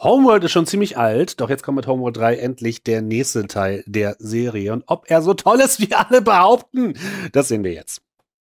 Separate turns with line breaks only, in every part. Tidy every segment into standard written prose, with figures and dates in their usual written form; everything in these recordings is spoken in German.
Homeworld ist schon ziemlich alt, doch jetzt kommt mit Homeworld 3 endlich der nächste Teil der Serie. Und ob er so toll ist, wie alle behaupten, das sehen wir jetzt.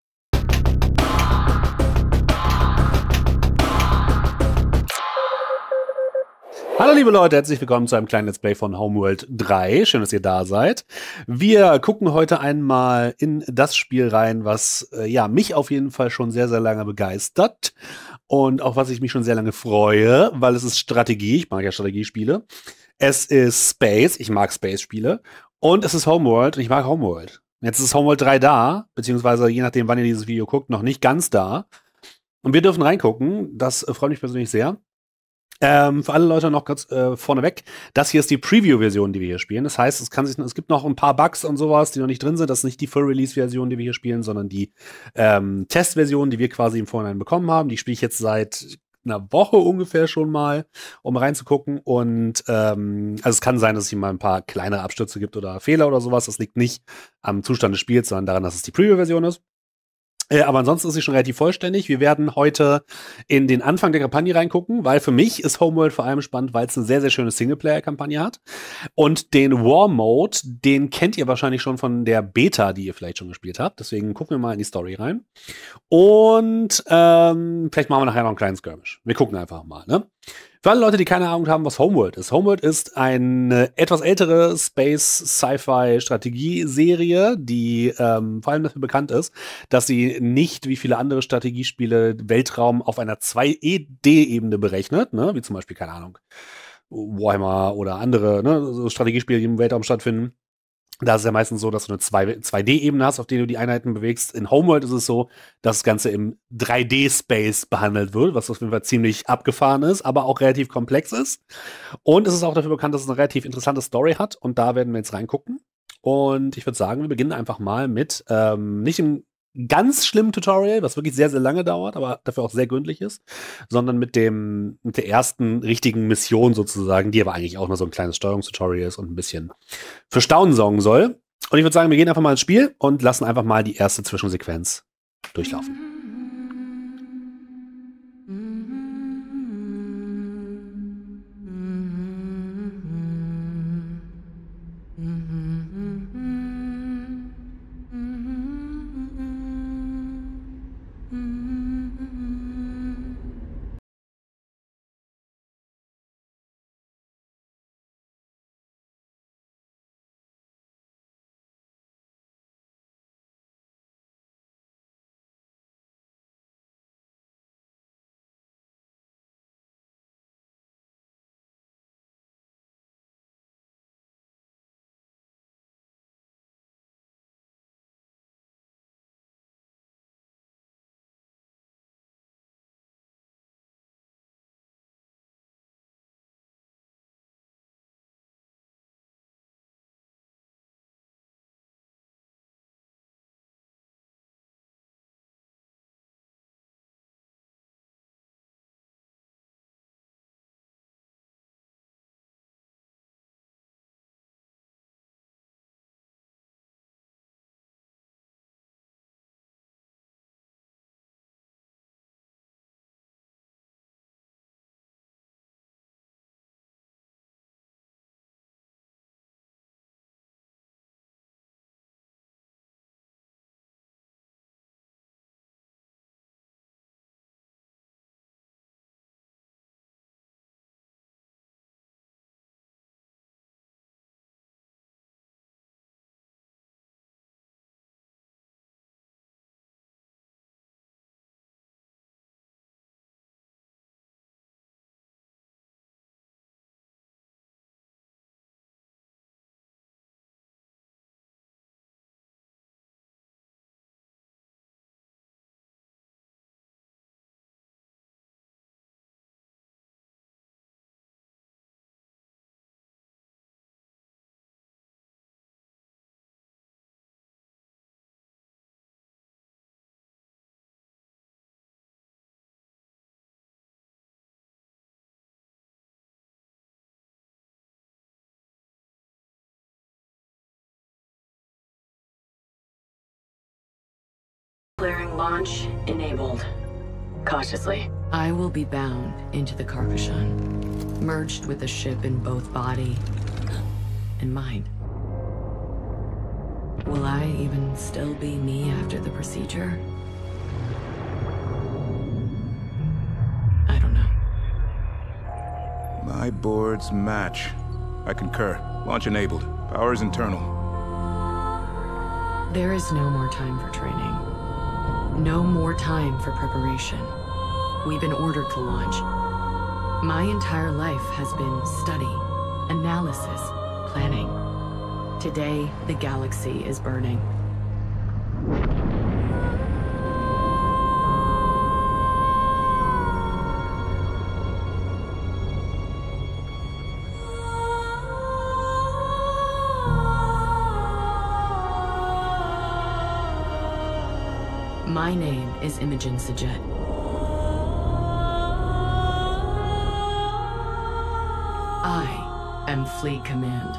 Hallo liebe Leute, herzlich willkommen zu einem kleinen Let's Play von Homeworld 3. Schön, dass ihr da seid. Wir gucken heute einmal in das Spiel rein, was mich auf jeden Fall schon sehr, sehr lange begeistert. Und auch was ich mich schon sehr lange freue, weil es ist Strategie. Ich mag ja Strategiespiele. Es ist Space. Ich mag Space-Spiele. Und es ist Homeworld. Und ich mag Homeworld. Jetzt ist Homeworld 3 da, beziehungsweise je nachdem, wann ihr dieses Video guckt, noch nicht ganz da. Und wir dürfen reingucken. Das freut mich persönlich sehr. Für alle Leute noch kurz vorneweg, das hier ist die Preview-Version, die wir hier spielen. Das heißt, es gibt noch ein paar Bugs und sowas, die noch nicht drin sind. Das ist nicht die Full-Release-Version, die wir hier spielen, sondern die Test-Version, die wir quasi im Vorhinein bekommen haben. Die spiele ich jetzt seit einer Woche ungefähr schon mal, um reinzugucken. Und also es kann sein, dass es hier mal ein paar kleinere Abstürze gibt oder Fehler oder sowas. Das liegt nicht am Zustand des Spiels, sondern daran, dass es die Preview-Version ist. Aber ansonsten ist sie schon relativ vollständig. Wir werden heute in den Anfang der Kampagne reingucken, weil für mich ist Homeworld vor allem spannend, weil es eine sehr, sehr schöne Singleplayer-Kampagne hat. Und den War-Mode, den kennt ihr wahrscheinlich schon von der Beta, die ihr vielleicht schon gespielt habt. Deswegen gucken wir mal in die Story rein. Und vielleicht machen wir nachher noch einen kleinen Skirmish. Wir gucken einfach mal, ne? Für alle Leute, die keine Ahnung haben, was Homeworld ist. Homeworld ist eine etwas ältere Space-Sci-Fi-Strategieserie, die vor allem dafür bekannt ist, dass sie nicht wie viele andere Strategiespiele Weltraum auf einer 2D-Ebene berechnet, ne? Wie zum Beispiel, keine Ahnung, Warhammer oder andere, ne? So Strategiespiele, die im Weltraum stattfinden. Da ist es ja meistens so, dass du eine 2D-Ebene hast, auf der du die Einheiten bewegst. In Homeworld ist es so, dass das Ganze im 3D-Space behandelt wird, was auf jeden Fall ziemlich abgefahren ist, aber auch relativ komplex ist. Und es ist auch dafür bekannt, dass es eine relativ interessante Story hat. Und da werden wir jetzt reingucken. Und ich würde sagen, wir beginnen einfach mal mit nicht einem ganz schlimmen Tutorial, was wirklich sehr, sehr lange dauert, aber dafür auch sehr gründlich ist, sondern mit der ersten richtigen Mission sozusagen, die aber eigentlich auch nur so ein kleines Steuerungstutorial ist und ein bisschen für Staunen sorgen soll. Und ich würde sagen, wir gehen einfach mal ins Spiel und lassen einfach mal die erste Zwischensequenz durchlaufen.
Clearing launch enabled. Cautiously.
I will be bound into the Carcassion.
merged with the ship in both body and mind. Will I even still be me after the procedure? I don't know.
My boards match. I concur. Launch enabled. Powers internal.
There is no more time for training. No more time for preparation. We've been ordered to launch. My entire life has been study, analysis, planning. Today, the galaxy is burning. My name is Imogen Sajet. I am Fleet Command.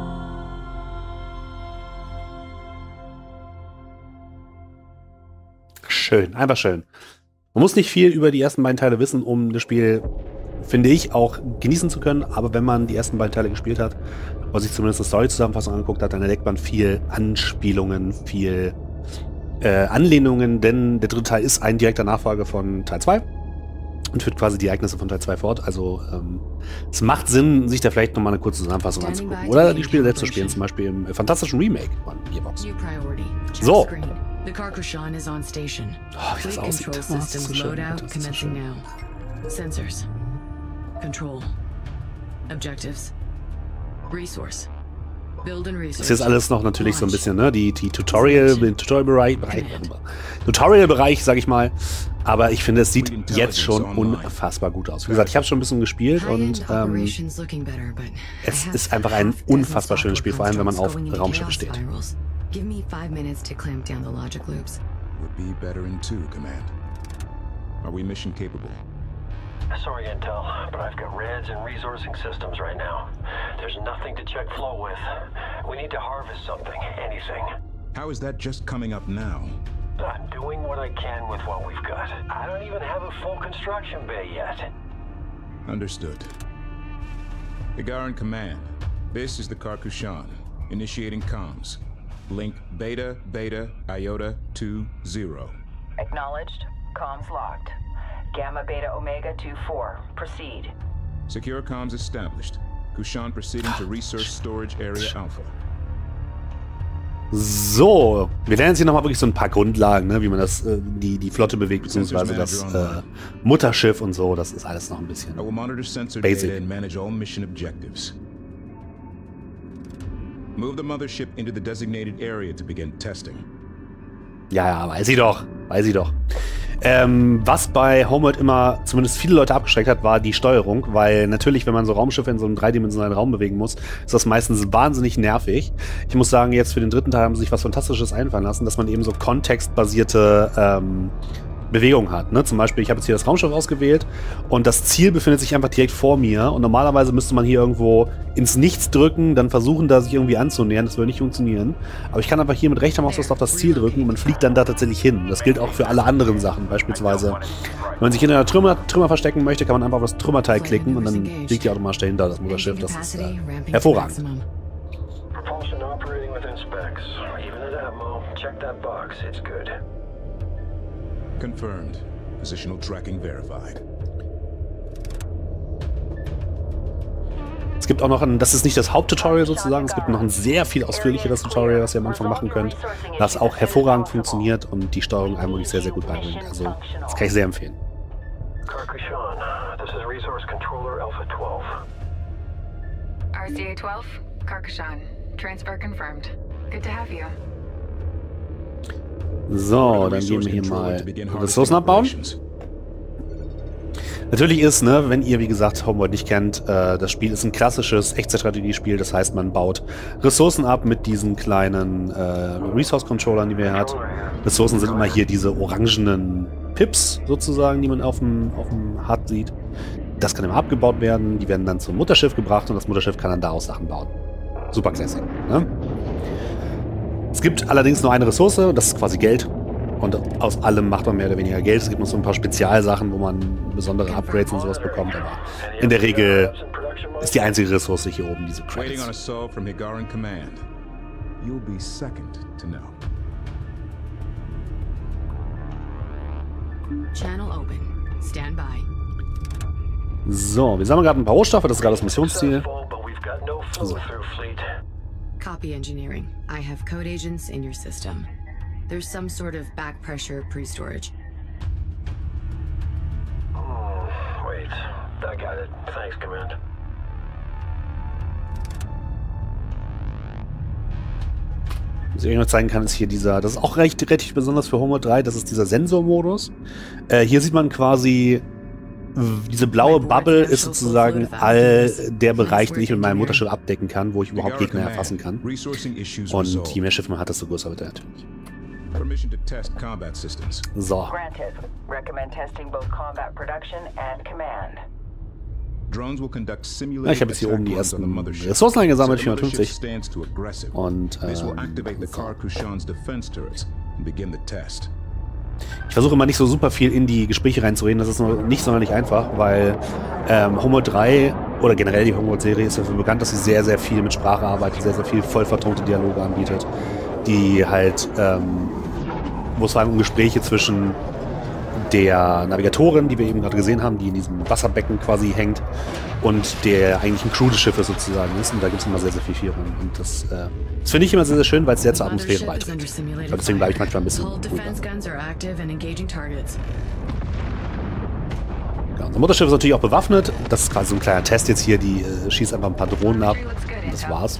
Schön, einfach schön. Man muss nicht viel über die ersten beiden Teile wissen, um das Spiel, finde ich, auch genießen zu können. Aber wenn man die ersten beiden Teile gespielt hat, oder sich zumindest eine Story-Zusammenfassung angeguckt hat, dann entdeckt man viel Anspielungen, viel Anlehnungen, denn der dritte Teil ist ein direkter Nachfolger von Teil 2 und führt quasi die Ereignisse von Teil 2 fort. Also es macht Sinn, sich da vielleicht nochmal eine kurze Zusammenfassung anzugucken. Oder die Spiele selbst zu spielen, zum Beispiel im fantastischen Remake von Gearbox. So.
The Karkushan is on station.
Oh, wie das aussieht.
Control
Oh, das ist so
systems
schön.
loadout
Das ist so
commencing
schön.
now. Sensors. Control. Objectives. Resource. Build and research.
Das ist jetzt alles noch natürlich so ein bisschen, ne, den Tutorial-Bereich, sag ich mal. Aber ich finde, es sieht jetzt schon unfassbar gut aus. Wie gesagt, ich habe schon ein bisschen gespielt und es ist einfach ein unfassbar schönes Spiel, vor allem wenn man auf Raumschiffe steht.
Give me 5 minutes to clamp down the logic loops.
Would be better in 2, Command. Are we mission capable?
Sorry, Intel, but I've got reds and resourcing systems right now. There's nothing to check flow with. We need to harvest something, anything.
How is that just coming up now?
I'm doing what I can with what we've got. I don't even have a full construction bay yet.
Understood. Gagarin Command, this is the Karkushan. Initiating comms. Link Beta, Beta, Iota 2-0.
Acknowledged. Comms locked. Gamma Beta Omega 2-4. Proceed.
Secure comms established. Kushan proceeding to Resource Storage Area Alpha.
So, wir lernen jetzt hier nochmal wirklich so ein paar Grundlagen, ne, wie man das, die Flotte bewegt, beziehungsweise das Mutterschiff und so. Das ist alles noch ein bisschen
I will monitor sensor
basic.
data and manage all mission objectives. Move the mothership into the designated area to begin testing.
Ja, weiß ich doch. Was bei Homeworld immer zumindest viele Leute abgeschreckt hat, war die Steuerung, weil natürlich, wenn man so Raumschiffe in so einem dreidimensionalen Raum bewegen muss, ist das meistens wahnsinnig nervig. Ich muss sagen, jetzt für den dritten Teil haben sie sich was Fantastisches einfallen lassen, dass man eben so kontextbasierte Bewegung hat. Ne? Zum Beispiel, ich habe jetzt hier das Raumschiff ausgewählt und das Ziel befindet sich einfach direkt vor mir und normalerweise müsste man hier irgendwo ins Nichts drücken, dann versuchen, da sich irgendwie anzunähern. Das würde nicht funktionieren. Aber ich kann einfach hier mit rechter Maustaste auf das Ziel drücken und man fliegt dann da tatsächlich hin. Das gilt auch für alle anderen Sachen. Beispielsweise, wenn man sich hinter einer Trümmer verstecken möchte, kann man einfach auf das Trümmerteil klicken und dann fliegt die automatisch dahinter, das Mutterschiff. Das ist hervorragend.
Propulsion operating within specs. Even at Atmo, check that box. It's good.
Confirmed. Positional tracking verified.
Es gibt auch noch ein, das ist nicht das Haupttutorial sozusagen, es gibt noch ein sehr viel ausführlicheres Tutorial, was ihr am Anfang machen könnt, das auch hervorragend funktioniert und die Steuerung einem wirklich sehr, sehr gut beibringt. Also, das kann ich sehr empfehlen.
Karkushan, this is Resource Controller Alpha 12.
RCA 12, Karkushan. Transfer confirmed. Good to have you.
So, dann gehen wir hier mal Ressourcen abbauen. Natürlich ist, ne, wenn ihr, wie gesagt, Homeworld nicht kennt, das Spiel ist ein klassisches Echtzeitstrategiespiel. Das heißt, man baut Ressourcen ab mit diesen kleinen Resource-Controllern, die man hier hat. Ressourcen sind immer hier diese orangenen Pips, sozusagen, die man auf dem HUD sieht. Das kann immer abgebaut werden. Die werden dann zum Mutterschiff gebracht und das Mutterschiff kann dann daraus Sachen bauen. Super classic, ne? Es gibt allerdings nur eine Ressource, das ist quasi Geld. Und aus allem macht man mehr oder weniger Geld. Es gibt noch so ein paar Spezialsachen, wo man besondere Upgrades und sowas bekommt. Aber in der Regel Ist die einzige Ressource hier oben, diese
Waiting on a
Credits.
assault from Higaran Command. You'll be second to know.
Channel open. Stand by.
So, wir sammeln gerade ein paar Rohstoffe, das ist gerade das Missionsziel.
Successful, but we've got no follow-through fleet.
Copy engineering. I have code agents in your system. There's some sort of back pressure pre-storage.
Wait, I got it. Thanks, Command.
Was ich euch noch zeigen kann, ist hier dieser, das ist auch recht besonders für Homeworld 3, das ist dieser Sensormodus. Hier sieht man quasi, diese blaue Bubble ist sozusagen all der Bereich, den ich mit meinem Mutterschiff abdecken kann, wo ich überhaupt Gegner erfassen kann.
Resourcing issues
Und
resolved.
je mehr Schiffe man hat, desto größer wird er natürlich.
Permission to test combat systems.
So,
Granted. Recommend testing both combat production and command.
Drones will conduct
ja,
simulated
ich habe jetzt hier oben die
attack runs on the
ersten
mothership.
Ressourcen eingesammelt,
So the mothership
450.
stands too aggressive.
Und
This will activate the
so.
Kar Kushan's defense turrets and begin the test.
Ich versuche immer nicht so super viel in die Gespräche reinzureden, das ist nur nicht sonderlich einfach, weil Homeworld 3 oder generell die Homeworld-Serie ist dafür bekannt, dass sie sehr, sehr viel mit Sprache arbeitet, sehr, sehr viel voll vertonte Dialoge anbietet, die halt, wo es vor allem um Gespräche zwischen der Navigatorin, die wir eben gerade gesehen haben, die in diesem Wasserbecken quasi hängt, und der eigentlichen Crew des Schiffes sozusagen ist. Und da gibt es immer sehr, sehr viel von. Und das finde ich immer sehr, sehr schön, weil es sehr zur Atmosphäre
Mothership is under
beiträgt.
simulated
Und deswegen bleibe ich
fire.
manchmal ein bisschen
Hull
ruhiger.
defense guns are active and engaging targets.
Ja, unser Mutterschiff ist natürlich auch bewaffnet. Das ist quasi so ein kleiner Test jetzt hier. Die schießt einfach ein paar Drohnen ab. Und das war's.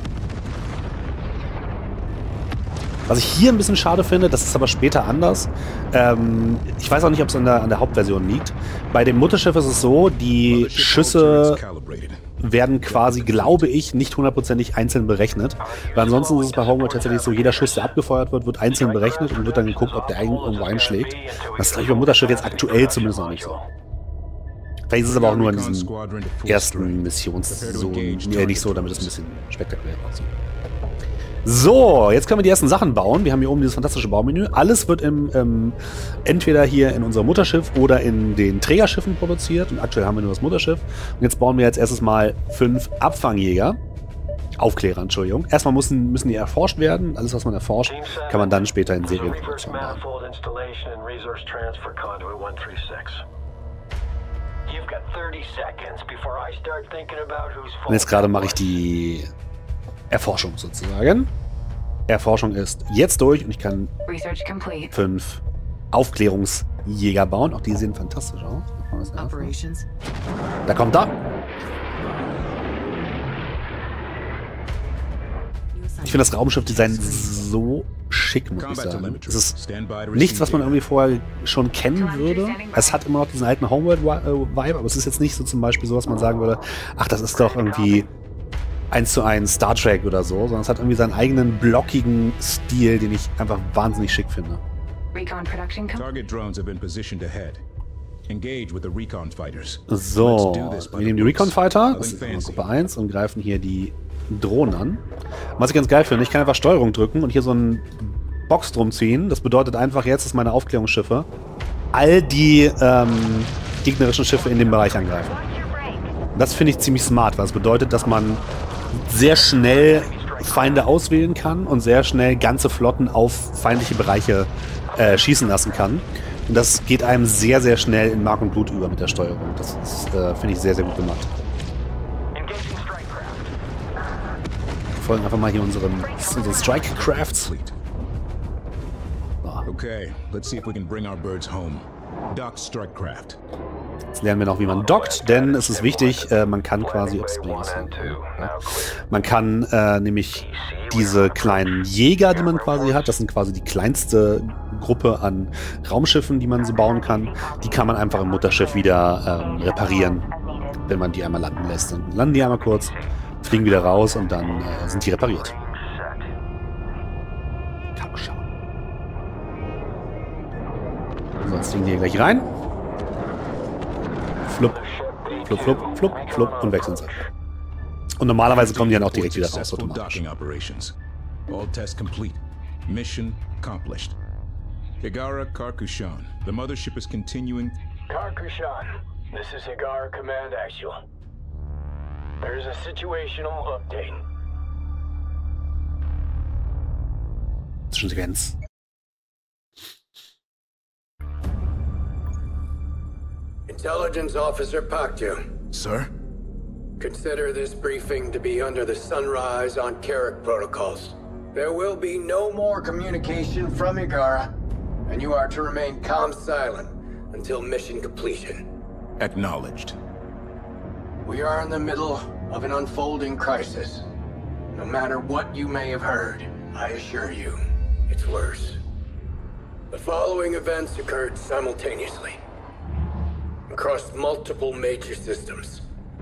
Was ich hier ein bisschen schade finde, das ist aber später anders. Ich weiß auch nicht, ob es an der Hauptversion liegt. Bei dem Mutterschiff ist es so, die
Mothership
Schüsse
turrets calibrated.
werden quasi, glaube ich, nicht hundertprozentig einzeln berechnet. Weil ansonsten ist es bei Homeworld tatsächlich so, jeder Schuss, der abgefeuert wird, wird einzeln berechnet und wird dann geguckt, ob der irgendwo einschlägt. Das ist gleich beim Mutterschiff jetzt aktuell zumindest noch nicht so. Vielleicht ist es aber auch nur in diesem ersten Missionszonen nicht so, damit es ein bisschen spektakulär aussieht. So, jetzt können wir die ersten Sachen bauen. Wir haben hier oben dieses fantastische Baumenü. Alles wird entweder hier in unserem Mutterschiff oder in den Trägerschiffen produziert. Und aktuell haben wir nur das Mutterschiff. Und jetzt bauen wir als erstes mal 5 Abfangjäger. Aufklärer, Entschuldigung. Erstmal müssen die erforscht werden. Alles, was man erforscht, kann man dann später in
Reverse
Serienproduktion bauen.
manifold installation and resource transfer conduit 136. You've got 30 seconds before I start thinking about who's
Und jetzt gerade mache ich die Erforschung sozusagen. Erforschung ist jetzt durch und ich kann
Research complete.
5 Aufklärungsjäger bauen. Auch die sehen fantastisch aus. Da vorne ist der erste.
Operations.
Da kommt er. Ich finde das Raumschiff-Design so schick, muss ich
Combat
sagen.
telemetry.
Es ist
Stand by to
nichts, was man
receive
irgendwie vorher schon kennen würde. Es hat immer noch diesen alten Homeworld-Vibe, aber es ist jetzt nicht so zum Beispiel so, dass man sagen würde, ach, das ist doch irgendwie 1:1 Star Trek oder so, sondern es hat irgendwie seinen eigenen blockigen Stil, den ich einfach wahnsinnig schick finde.
Recon production complete.
Target drones have been positioned ahead. Engage with the recon fighters.
So,
Let's do this by
wir
the
nehmen die
books.
Recon Fighter,
Nothing
das ist
fancy.
Gruppe 1, und greifen hier die Drohnen an. Was ich ganz geil finde, ich kann einfach Steuerung drücken und hier so einen Box drum ziehen. Das bedeutet einfach jetzt, dass meine Aufklärungsschiffe all die gegnerischen Schiffe in dem Bereich angreifen. Und das finde ich ziemlich smart, weil es bedeutet, dass man sehr schnell Feinde auswählen kann und sehr schnell ganze Flotten auf feindliche Bereiche schießen lassen kann. Und das geht einem sehr, sehr schnell in Mark und Blut über mit der Steuerung. Das ist, finde ich, sehr, sehr gut gemacht.
Engaging strike craft.
Wir folgen einfach mal hier unseren Strike Crafts.
Fleet. Okay, let's see if we can bring our birds home. Dock strike craft.
Jetzt lernen wir noch, wie man dockt, denn es ist wichtig, man kann quasi, man kann nämlich diese kleinen Jäger, die man quasi hat, das sind quasi die kleinste Gruppe an Raumschiffen, die man so bauen kann, die kann man einfach im Mutterschiff wieder reparieren, wenn man die einmal landen lässt. Dann landen die einmal kurz, fliegen wieder raus und dann sind die repariert. So, jetzt fliegen die hier gleich rein. Flupp, flupp, flupp, flupp, flupp und wechseln sie. Und normalerweise kommen die dann auch direkt wieder raus,
Successful
automatisch.
docking operations. All tests complete. Mission accomplished. Higara Kar-Kushan. The mothership is continuing.
Kar Kushan, this is Higar Command Actual. There's a situational update.
Zwischensequenz.
Intelligence Officer Paktu.
Sir?
Consider this briefing to be under the Sunrise on Carrick protocols. There will be no more communication from Igara, and you are to remain silent until mission completion.
Acknowledged.
We are in the middle of an unfolding crisis. No matter what you may have heard, I assure you, it's worse. The following events occurred simultaneously, across multiple major systems,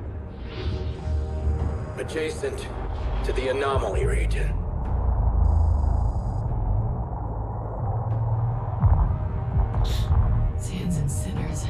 adjacent to the anomaly region.
Sands and sinners.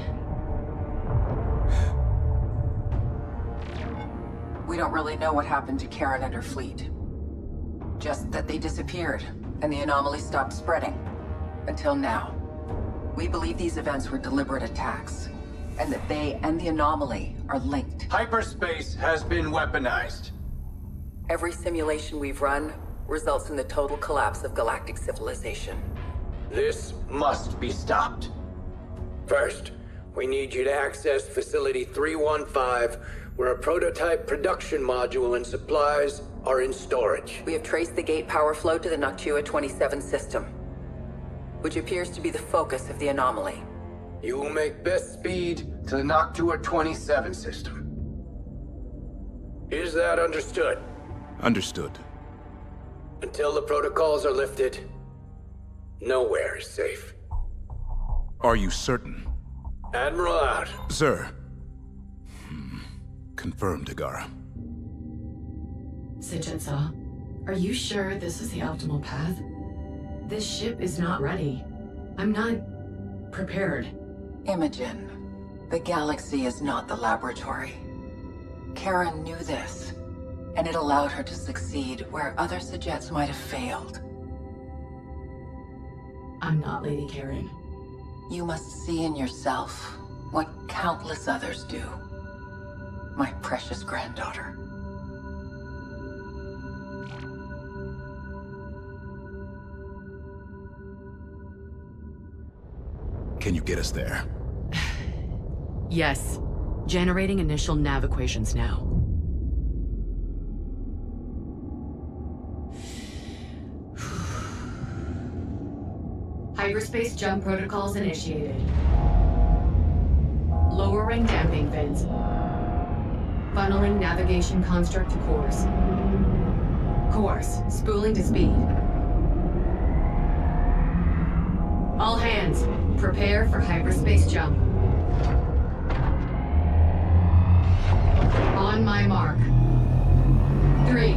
We don't really know what happened to Karen and her fleet. Just that they disappeared, and the anomaly stopped spreading. Until now. We believe these events were deliberate attacks, and that they and the anomaly are linked.
Hyperspace has been weaponized.
Every simulation we've run results in the total collapse of galactic civilization.
This must be stopped. First, we need you to access Facility 315, where a prototype production module and supplies are in storage.
We have traced the gate power flow to the Noctua 27 system, which appears to be the focus of the anomaly.
You will make best speed to the Noctua 27 system. Is that understood?
Understood.
Until the protocols are lifted, nowhere is safe.
Are you certain?
Admiral out.
Sir. Confirmed, Igara.
Sitchinsaw, are you sure this is the optimal path? This ship is not ready. I'm not prepared.
Imogen, the galaxy is not the laboratory. Karen knew this, and it allowed her to succeed where other Sejets might have failed.
I'm not Lady Karen.
You must see in yourself what countless others do. My precious granddaughter.
Can you get us there?
Yes. Generating initial nav equations now. Hyperspace jump protocols initiated. Lowering damping fins. Funneling navigation construct to course. Course, spooling to speed. All hands, prepare for hyperspace jump. On my mark. 3, 2,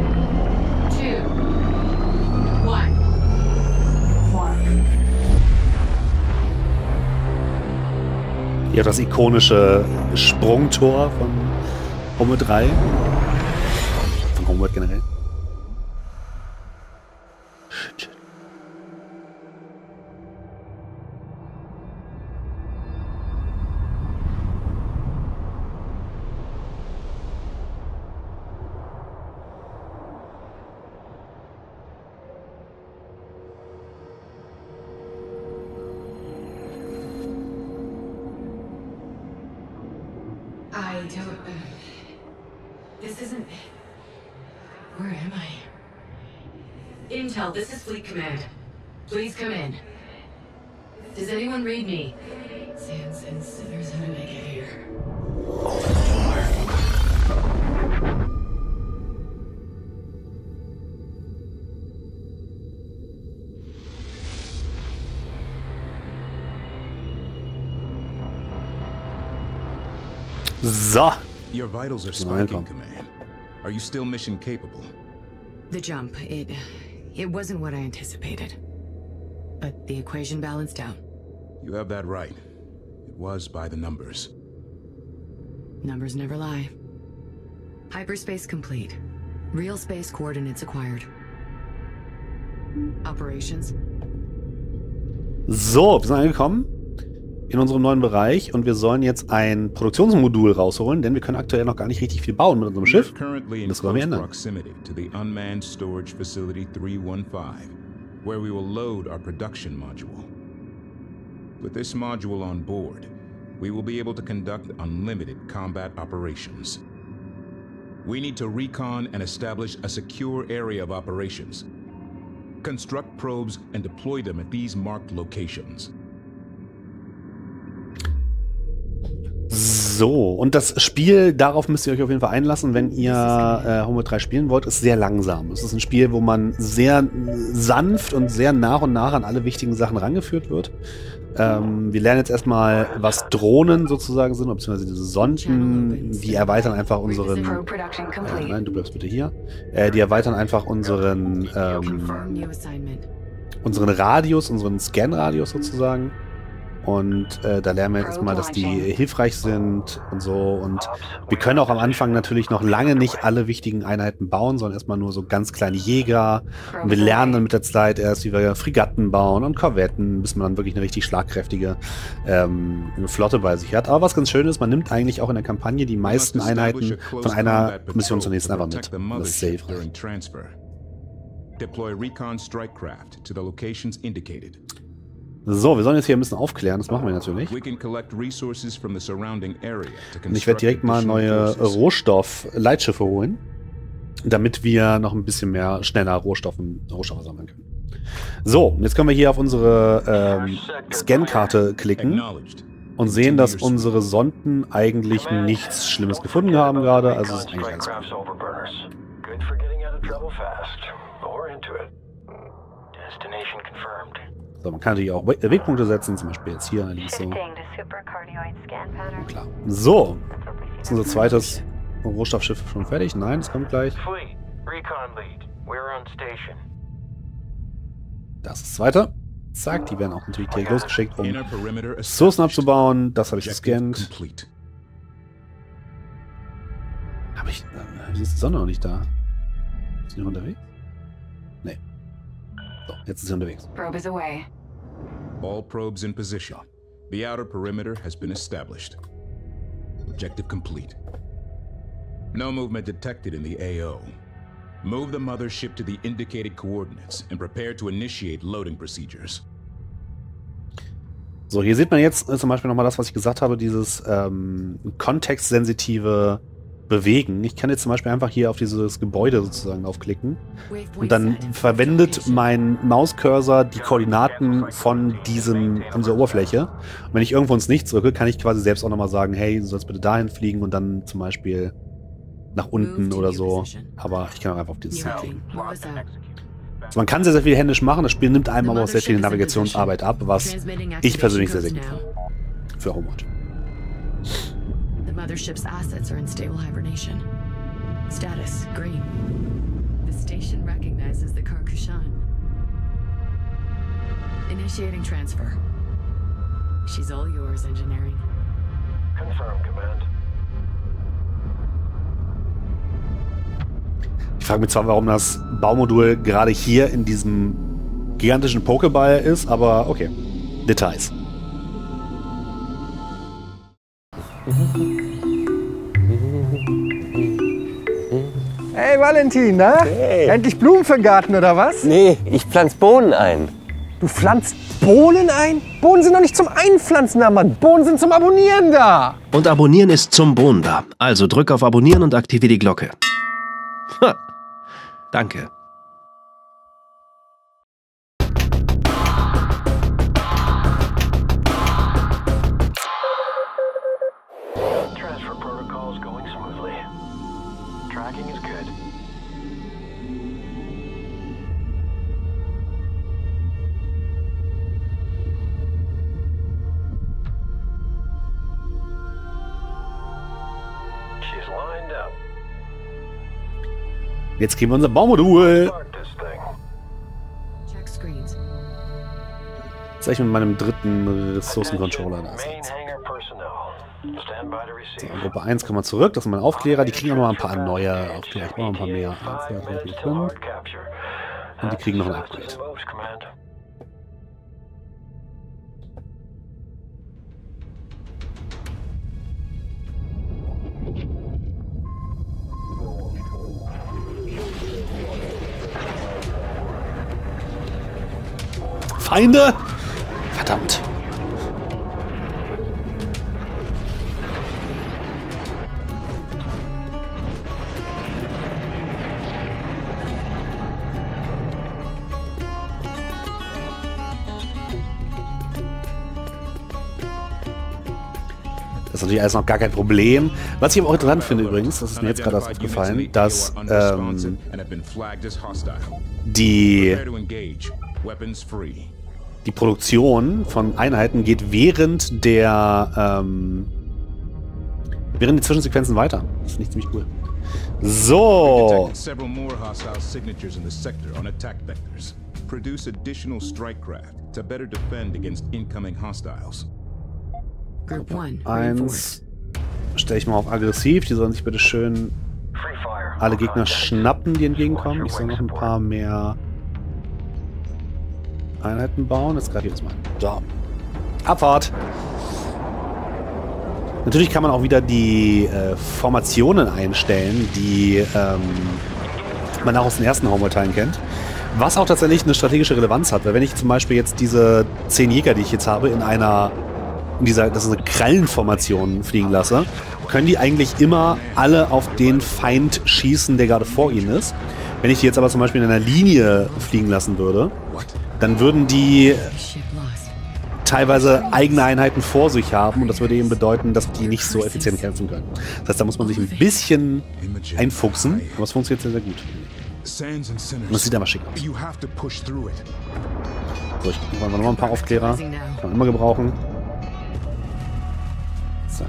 1. Mark.
Ja, das ikonische Sprungtor von Homeworld 3. Von Homeworld generell. Shit.
I don't... this isn't... Where am I? Intel, this is Fleet Command. Please come in. Does anyone read me? Sands and sinners, how did I get here?
So.
Your vitals are spiking, Command. Are you still mission capable?
The jump, it wasn't what I anticipated. But the equation balanced out.
You have that right. It was by the numbers.
Numbers never lie. Hyperspace complete. Real space coordinates acquired. Operations.
So, wir sind angekommen. in unserem neuen Bereich und wir sollen jetzt ein Produktionsmodul rausholen, denn wir können aktuell noch gar nicht richtig viel bauen mit unserem Schiff. Das wollen wir ändern.
Where we will load our production module. With this module on board, we will be able to conduct unlimited combat operations. We need to recon and establish a secure area of operations. Construct probes and deploy them at these marked locations.
So, und das Spiel, darauf müsst ihr euch auf jeden Fall einlassen, wenn ihr Homeworld 3 spielen wollt, ist sehr langsam. Es ist ein Spiel, wo man sehr sanft und sehr nach und nach an alle wichtigen Sachen rangeführt wird. Wir lernen jetzt erstmal, was Drohnen sozusagen sind, beziehungsweise diese Sonden, die erweitern einfach unseren... nein, du bleibst bitte hier. Die erweitern einfach unseren Radius, unseren Scan-Radius sozusagen. Und da lernen wir erstmal, dass die hilfreich sind und so. Und wir können auch am Anfang natürlich noch lange nicht alle wichtigen Einheiten bauen, sondern erstmal nur so ganz kleine Jäger. Und wir lernen dann mit der Zeit erst, wie wir Fregatten bauen und Korvetten, bis man dann wirklich eine richtig schlagkräftige Flotte bei sich hat. Aber was ganz schön ist, man nimmt eigentlich auch in der Kampagne die meisten Einheiten von einer Mission zur nächsten einfach mit. Das ist sehr hilfreich.
Deploy recon strike craft to the locations indicated.
So, wir sollen jetzt hier ein bisschen aufklären, das machen wir natürlich. Und ich werde direkt mal neue Rohstoff-Leitschiffe holen, damit wir noch ein bisschen mehr schneller Rohstoffe sammeln können. So, jetzt können wir hier auf unsere Scankarte klicken und sehen, dass unsere Sonden eigentlich nichts Schlimmes gefunden haben gerade, also ist eigentlich alles gut. So, man kann natürlich auch Wegpunkte setzen, zum Beispiel jetzt hier eigentlich so. Klar. So, ist unser zweites Rohstoffschiff schon fertig? Nein, es kommt gleich. Das ist das zweite. Zack, die werden auch natürlich direkt losgeschickt, um Ressourcen abzubauen. Das habe ich gescannt. Aber wieso ist die Sonne noch nicht da? Ist sie noch unterwegs? Nee. So, jetzt ist sie unterwegs.
Probe is away.
All probes in position. The outer perimeter has been established. Objective complete. No movement detected in the AO. Move the mothership to the indicated coordinates and prepare to initiate loading procedures.
So, hier sieht man jetzt zum Beispiel nochmal das, was ich gesagt habe, dieses kontextsensitive Bewegen. Ich kann jetzt zum Beispiel einfach hier auf dieses Gebäude sozusagen aufklicken und dann verwendet mein Mauscursor die Koordinaten von dieser Oberfläche. Und wenn ich irgendwo ins Nichts drücke, kann ich quasi selbst auch nochmal sagen, hey, du sollst bitte dahin fliegen und dann zum Beispiel nach unten oder so. Aber ich kann auch einfach auf dieses Ziel klicken. Also man kann sehr, sehr viel händisch machen. Das Spiel nimmt einem aber auch sehr viel Navigationsarbeit ab, was ich persönlich sehr, sehr gut finde. Für Homeworld.
The mothership's assets are in stable hibernation. Status, green. The station recognizes the Karkushan. Initiating transfer. She's all yours, engineering.
Confirm, Command.
Ich frage mich zwar, warum das Baumodul gerade hier in diesem gigantischen Pokéball ist, aber okay. Details.
Hey Valentin, na?
Hey.
Endlich Blumen für den Garten, oder was?
Nee, ich pflanz Bohnen ein.
Du pflanzt Bohnen ein? Bohnen sind doch nicht zum Einpflanzen da, Mann. Bohnen sind zum Abonnieren da.
Und Abonnieren ist zum Bohnen da. Also drück auf Abonnieren und aktiviere die Glocke. Ha. Danke.
Transfer protocols going smoothly. Tracking is good. She's lined up.
Jetzt kriegen wir unser Baumodul.
Start this thing.
Check screens.
Jetzt gleich mit meinem dritten Ressourcencontroller. Da ist
Main
jetzt.
hangar personnel. Stand by to
So,
receive.
Gruppe 1 kommen wir zurück. Das sind meine Aufklärer. Die kriegen auch noch mal ein paar neue Aufklärer. Ich brauche noch ein paar mehr. 1, 2, 3, 4, 5. Und die kriegen noch ein Upgrade. Feinde! Verdammt. Das ist natürlich alles noch gar kein Problem. Was ich aber auch interessant finde übrigens, das ist mir jetzt gerade erst aufgefallen, dass die Produktion von Einheiten geht während die Zwischensequenzen weiter. Das finde ich ziemlich cool. So.
Group 1,
1 stelle ich mal auf aggressiv. Die sollen sich bitte schön alle Gegner schnappen, die entgegenkommen. Ich soll noch ein paar mehr Einheiten bauen. Jetzt greife ich jetzt mal. So. Abfahrt! Natürlich kann man auch wieder die Formationen einstellen, die man auch aus den ersten Homeworld-Teilen kennt. Was auch tatsächlich eine strategische Relevanz hat. Weil wenn ich zum Beispiel jetzt diese 10 Jäger, die ich jetzt habe, das ist eine Krallenformation fliegen lasse, können die eigentlich immer alle auf den Feind schießen, der gerade vor ihnen ist. Wenn ich die jetzt aber zum Beispiel in einer Linie fliegen lassen würde, dann würden die teilweise eigene Einheiten vor sich haben und das würde eben bedeuten, dass die nicht so effizient kämpfen können. Das heißt, da muss man sich ein bisschen einfuchsen, aber es funktioniert sehr, sehr gut. Und das sieht aber schick aus. So, ich wollte noch mal ein paar Aufklärer. Kann man immer gebrauchen. Zack.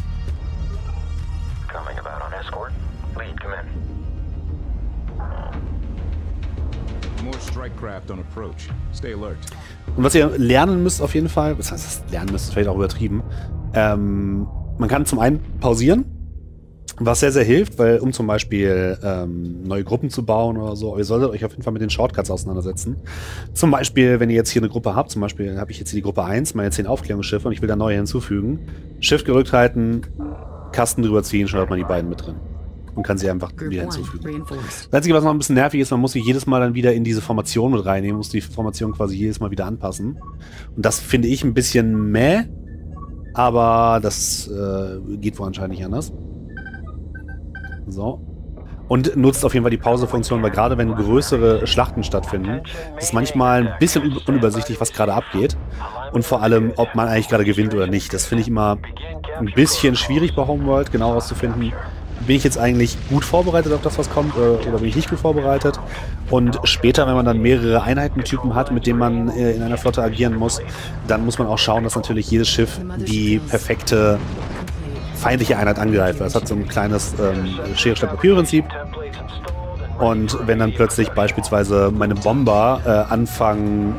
Und was ihr lernen müsst auf jeden Fall, was heißt das lernen müsst, ist vielleicht auch übertrieben, man kann zum einen pausieren, was sehr, sehr hilft, weil um zum Beispiel neue Gruppen zu bauen oder so, ihr solltet euch auf jeden Fall mit den Shortcuts auseinandersetzen. Zum Beispiel, wenn ihr jetzt hier eine Gruppe habt, zum Beispiel habe ich jetzt hier die Gruppe 1, meine 10 Aufklärungsschiffe und ich will da neue hinzufügen. Shift gedrückt halten, Kasten drüber ziehen, schon hat man die beiden mit drin. Und kann sie einfach wieder hinzufügen. Das Einzige, was noch ein bisschen nervig ist, man muss sie jedes Mal dann wieder in diese Formation mit reinnehmen, muss die Formation quasi jedes Mal wieder anpassen. Und das finde ich ein bisschen meh, aber das geht wohl anscheinend nicht anders. So. Und nutzt auf jeden Fall die Pause-Funktion, weil gerade wenn größere Schlachten stattfinden, ist es manchmal ein bisschen unübersichtlich, was gerade abgeht. Und vor allem, ob man eigentlich gerade gewinnt oder nicht. Das finde ich immer ein bisschen schwierig bei Homeworld, genau herauszufinden. Bin ich jetzt eigentlich gut vorbereitet auf das, was kommt, oder bin ich nicht gut vorbereitet? Und später, wenn man dann mehrere Einheitentypen hat, mit denen man in einer Flotte agieren muss, dann muss man auch schauen, dass natürlich jedes Schiff die perfekte feindliche Einheit angreift. Das hat so ein kleines Schere-Stein-Papier-Prinzip. Und wenn dann plötzlich beispielsweise meine Bomber anfangen,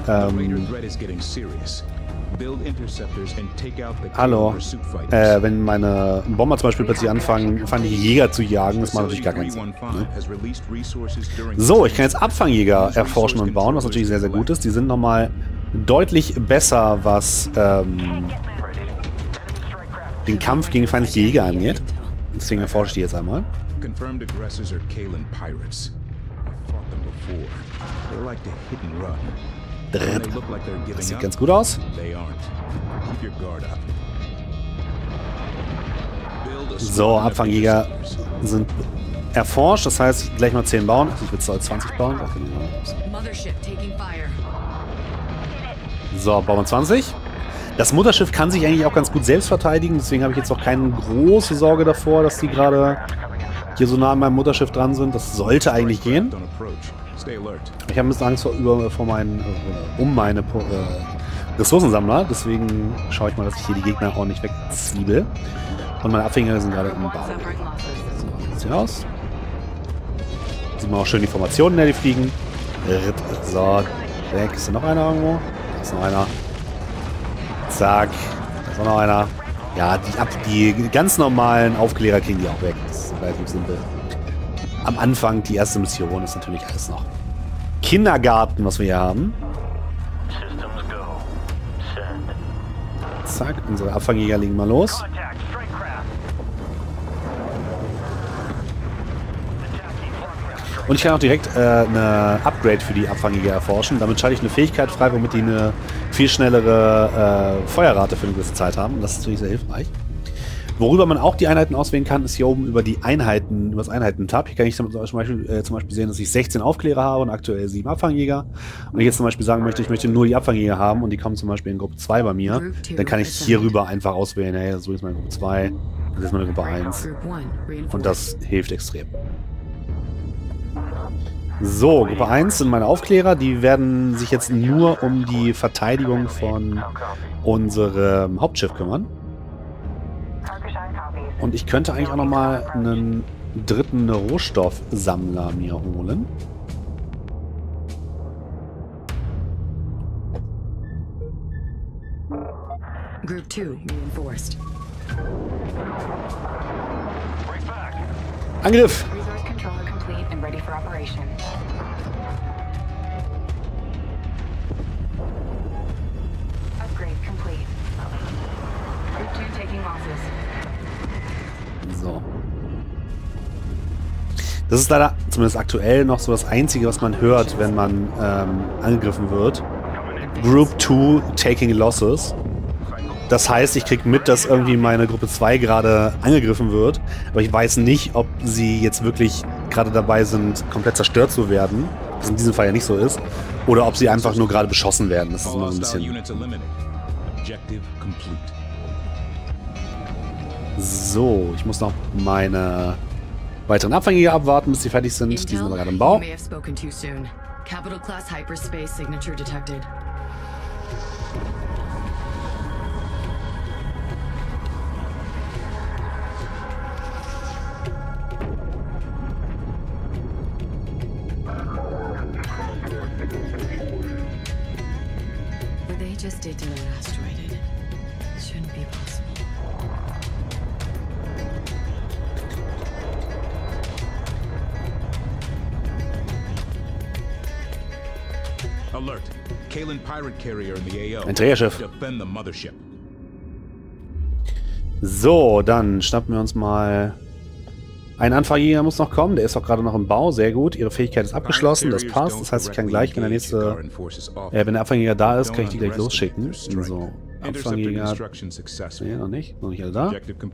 wenn meine Bomber zum Beispiel plötzlich anfangen, feindliche Jäger zu jagen, das macht natürlich gar keinen Sinn. Ne? So, ich kann jetzt Abfangjäger erforschen und bauen, was natürlich sehr, sehr gut ist. Die sind nochmal deutlich besser, was den Kampf gegen feindliche Jäger angeht. Deswegen erforsche ich die jetzt einmal. Das sieht ganz gut aus. So, Abfangjäger sind erforscht, das heißt gleich mal 10 bauen. Also ich will jetzt 20 bauen. So, bauen wir 20. Das Mutterschiff kann sich eigentlich auch ganz gut selbst verteidigen, deswegen habe ich jetzt auch keine große Sorge davor, dass die gerade hier so nah an meinem Mutterschiff dran sind. Das sollte eigentlich gehen. Ich habe ein bisschen Angst um meine Ressourcensammler, deswegen schaue ich mal, dass ich hier die Gegner ordentlich wegzwiebel. Und meine Abhängiger sind gerade im Bau. So, sieht aus. Sieht man auch schön die Formationen, die fliegen. So, weg. Ist da noch einer irgendwo? Da ist noch einer. Zack. Da ist auch noch einer. Ja, die ganz normalen Aufklärer kriegen die auch weg. Das ist relativ simpel. Am Anfang, die erste Mission, ist natürlich alles noch Kindergarten, was wir hier haben. Zack, unsere Abfangjäger legen mal los. Und ich kann auch direkt eine Upgrade für die Abfangjäger erforschen. Damit schalte ich eine Fähigkeit frei, womit die eine viel schnellere Feuerrate für eine gewisse Zeit haben. Und das ist natürlich sehr hilfreich. Worüber man auch die Einheiten auswählen kann, ist hier oben über die Einheiten, über das Einheiten-Tab. Hier kann ich zum Beispiel sehen, dass ich 16 Aufklärer habe und aktuell 7 Abfangjäger. Und ich jetzt zum Beispiel sagen möchte, ich möchte nur die Abfangjäger haben und die kommen zum Beispiel in Gruppe 2 bei mir. Dann kann ich hier rüber einfach auswählen, hey, so ist meine Gruppe 2, das ist meine Gruppe 1. Und das hilft extrem. So, Gruppe 1 sind meine Aufklärer. Die werden sich jetzt nur um die Verteidigung von unserem Hauptschiff kümmern. Und ich könnte eigentlich auch nochmal einen dritten Rohstoffsammler mir holen.
Group 2 reinforced.
Angriff!
Resource controller complete and ready for operation. Upgrade complete. Group 2 taking losses.
So. Das ist leider zumindest aktuell noch so das Einzige, was man hört, wenn man angegriffen wird. Group 2 taking losses. Das heißt, ich kriege mit, dass irgendwie meine Gruppe 2 gerade angegriffen wird, aber ich weiß nicht, ob sie jetzt wirklich gerade dabei sind, komplett zerstört zu werden, was in diesem Fall ja nicht so ist, oder ob sie einfach nur gerade beschossen werden. Das ist immer ein bisschen... So, ich muss noch meine weiteren Abfangjäger abwarten, bis sie fertig sind. Die sind aber gerade im Bau.
Capital class hyperspace signature detected. What they just did to that asteroid, it shouldn't be possible.
Alert. Kalen Pirate Carrier in the AO.
Ein Trägerschiff.
Defend the mothership.
So, dann schnappen wir uns mal... Ein Anfangjäger muss noch kommen, der ist auch gerade noch im Bau, sehr gut. Ihre Fähigkeit ist abgeschlossen, das passt. Das heißt, ich kann gleich, wenn der nächste... wenn der Abfangjäger da ist, kann ich die gleich losschicken. So, Abfangjäger... Nee, noch nicht alle da.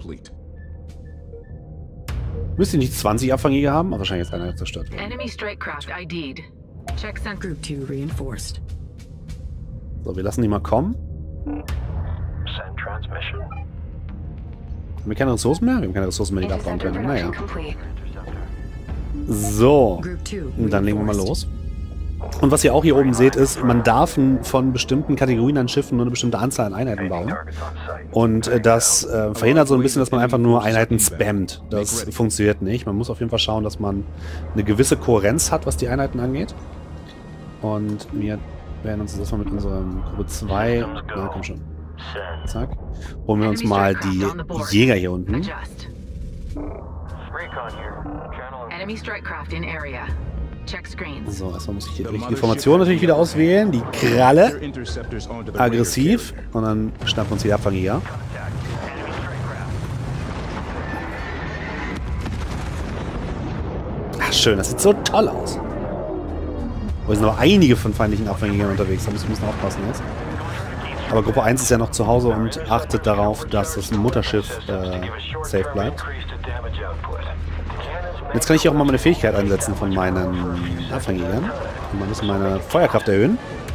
Müsste nicht 20 Abfangjäger haben, aber wahrscheinlich ist einer zerstört worden.
Enemy Stratecraft ID'd. Check sent.
Group 2 reinforced.
So, wir lassen die mal kommen.
Send transmission.
Haben wir keine Ressourcen mehr? Wir haben keine Ressourcen mehr, die wir abbauen können. Naja. So. Und dann legen wir mal los. Und was ihr auch hier oben seht, ist, man darf von bestimmten Kategorien an Schiffen nur eine bestimmte Anzahl an Einheiten bauen. Und das verhindert so ein bisschen, dass man einfach nur Einheiten spammt. Das funktioniert nicht. Man muss auf jeden Fall schauen, dass man eine gewisse Kohärenz hat, was die Einheiten angeht. Und wir werden uns das mal mit unserem Gruppe 2... Ja, komm schon. Zack. Holen wir uns mal die Jäger hier unten.
Enemy Stratecraft in area. Check screens.
So, erstmal muss ich hier die richtige Formation natürlich wieder auswählen. Die Kralle. Aggressiv. Und dann schnappen wir uns die Abfangjäger. Ach, schön. Das sieht so toll aus. Aber es sind noch einige von feindlichen Abfangjägern unterwegs. Da müssen wir aufpassen jetzt. Aber Gruppe 1 ist ja noch zu Hause und achtet darauf, dass das Mutterschiff safe bleibt. Jetzt kann ich hier auch mal meine Fähigkeit einsetzen von meinen Abfangjägern. Und mal ein bisschen meine Feuerkraft erhöhen.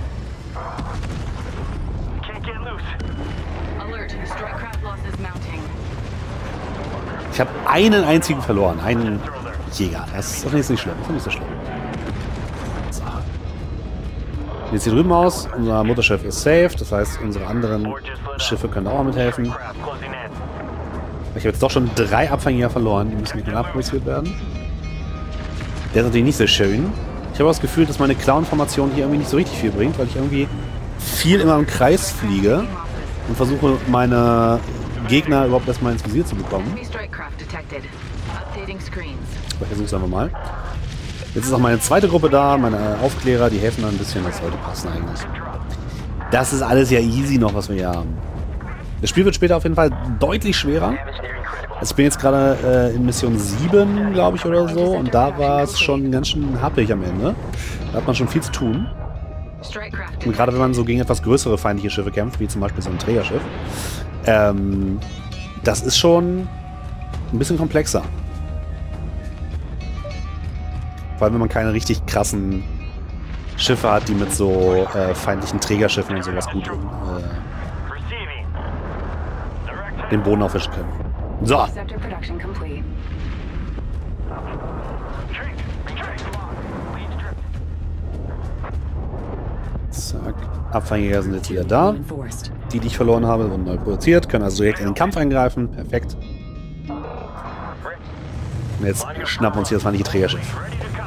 Ich habe einen einzigen verloren. Einen Jäger. Das ist nicht schlimm. Das ist nicht so schlimm. So. Jetzt hier drüben aus. Unser Mutterschiff ist safe. Das heißt, unsere anderen Schiffe können auch mithelfen. Ich habe jetzt doch schon 3 Abfangjäger verloren. Die müssen nachproduziert werden. Der ist natürlich nicht so schön. Ich habe auch das Gefühl, dass meine Clown-Formation hier irgendwie nicht so richtig viel bringt, weil ich irgendwie viel immer im Kreis fliege und versuche, meine Gegner überhaupt erstmal ins Visier zu bekommen. Ich versuche es einfach mal. Jetzt ist auch meine zweite Gruppe da, meine Aufklärer, die helfen dann ein bisschen, das sollte passen eigentlich. Das ist alles ja easy noch, was wir hier haben. Das Spiel wird später auf jeden Fall deutlich schwerer. Also ich bin jetzt gerade in Mission 7, glaube ich, oder so. Und da war es schon ganz schön happig am Ende. Da hat man schon viel zu tun. Und gerade wenn man so gegen etwas größere feindliche Schiffe kämpft, wie zum Beispiel so ein Trägerschiff, das ist schon ein bisschen komplexer. Vor allem, wenn man keine richtig krassen Schiffe hat, die mit so feindlichen Trägerschiffen und sowas gut den Boden aufwischen können. So. Zack. Abfangjäger sind jetzt wieder da. Die ich verloren habe, wurden neu produziert, können also direkt in den Kampf eingreifen. Perfekt. Und jetzt schnappen wir uns hier das feindliche Trägerschiff.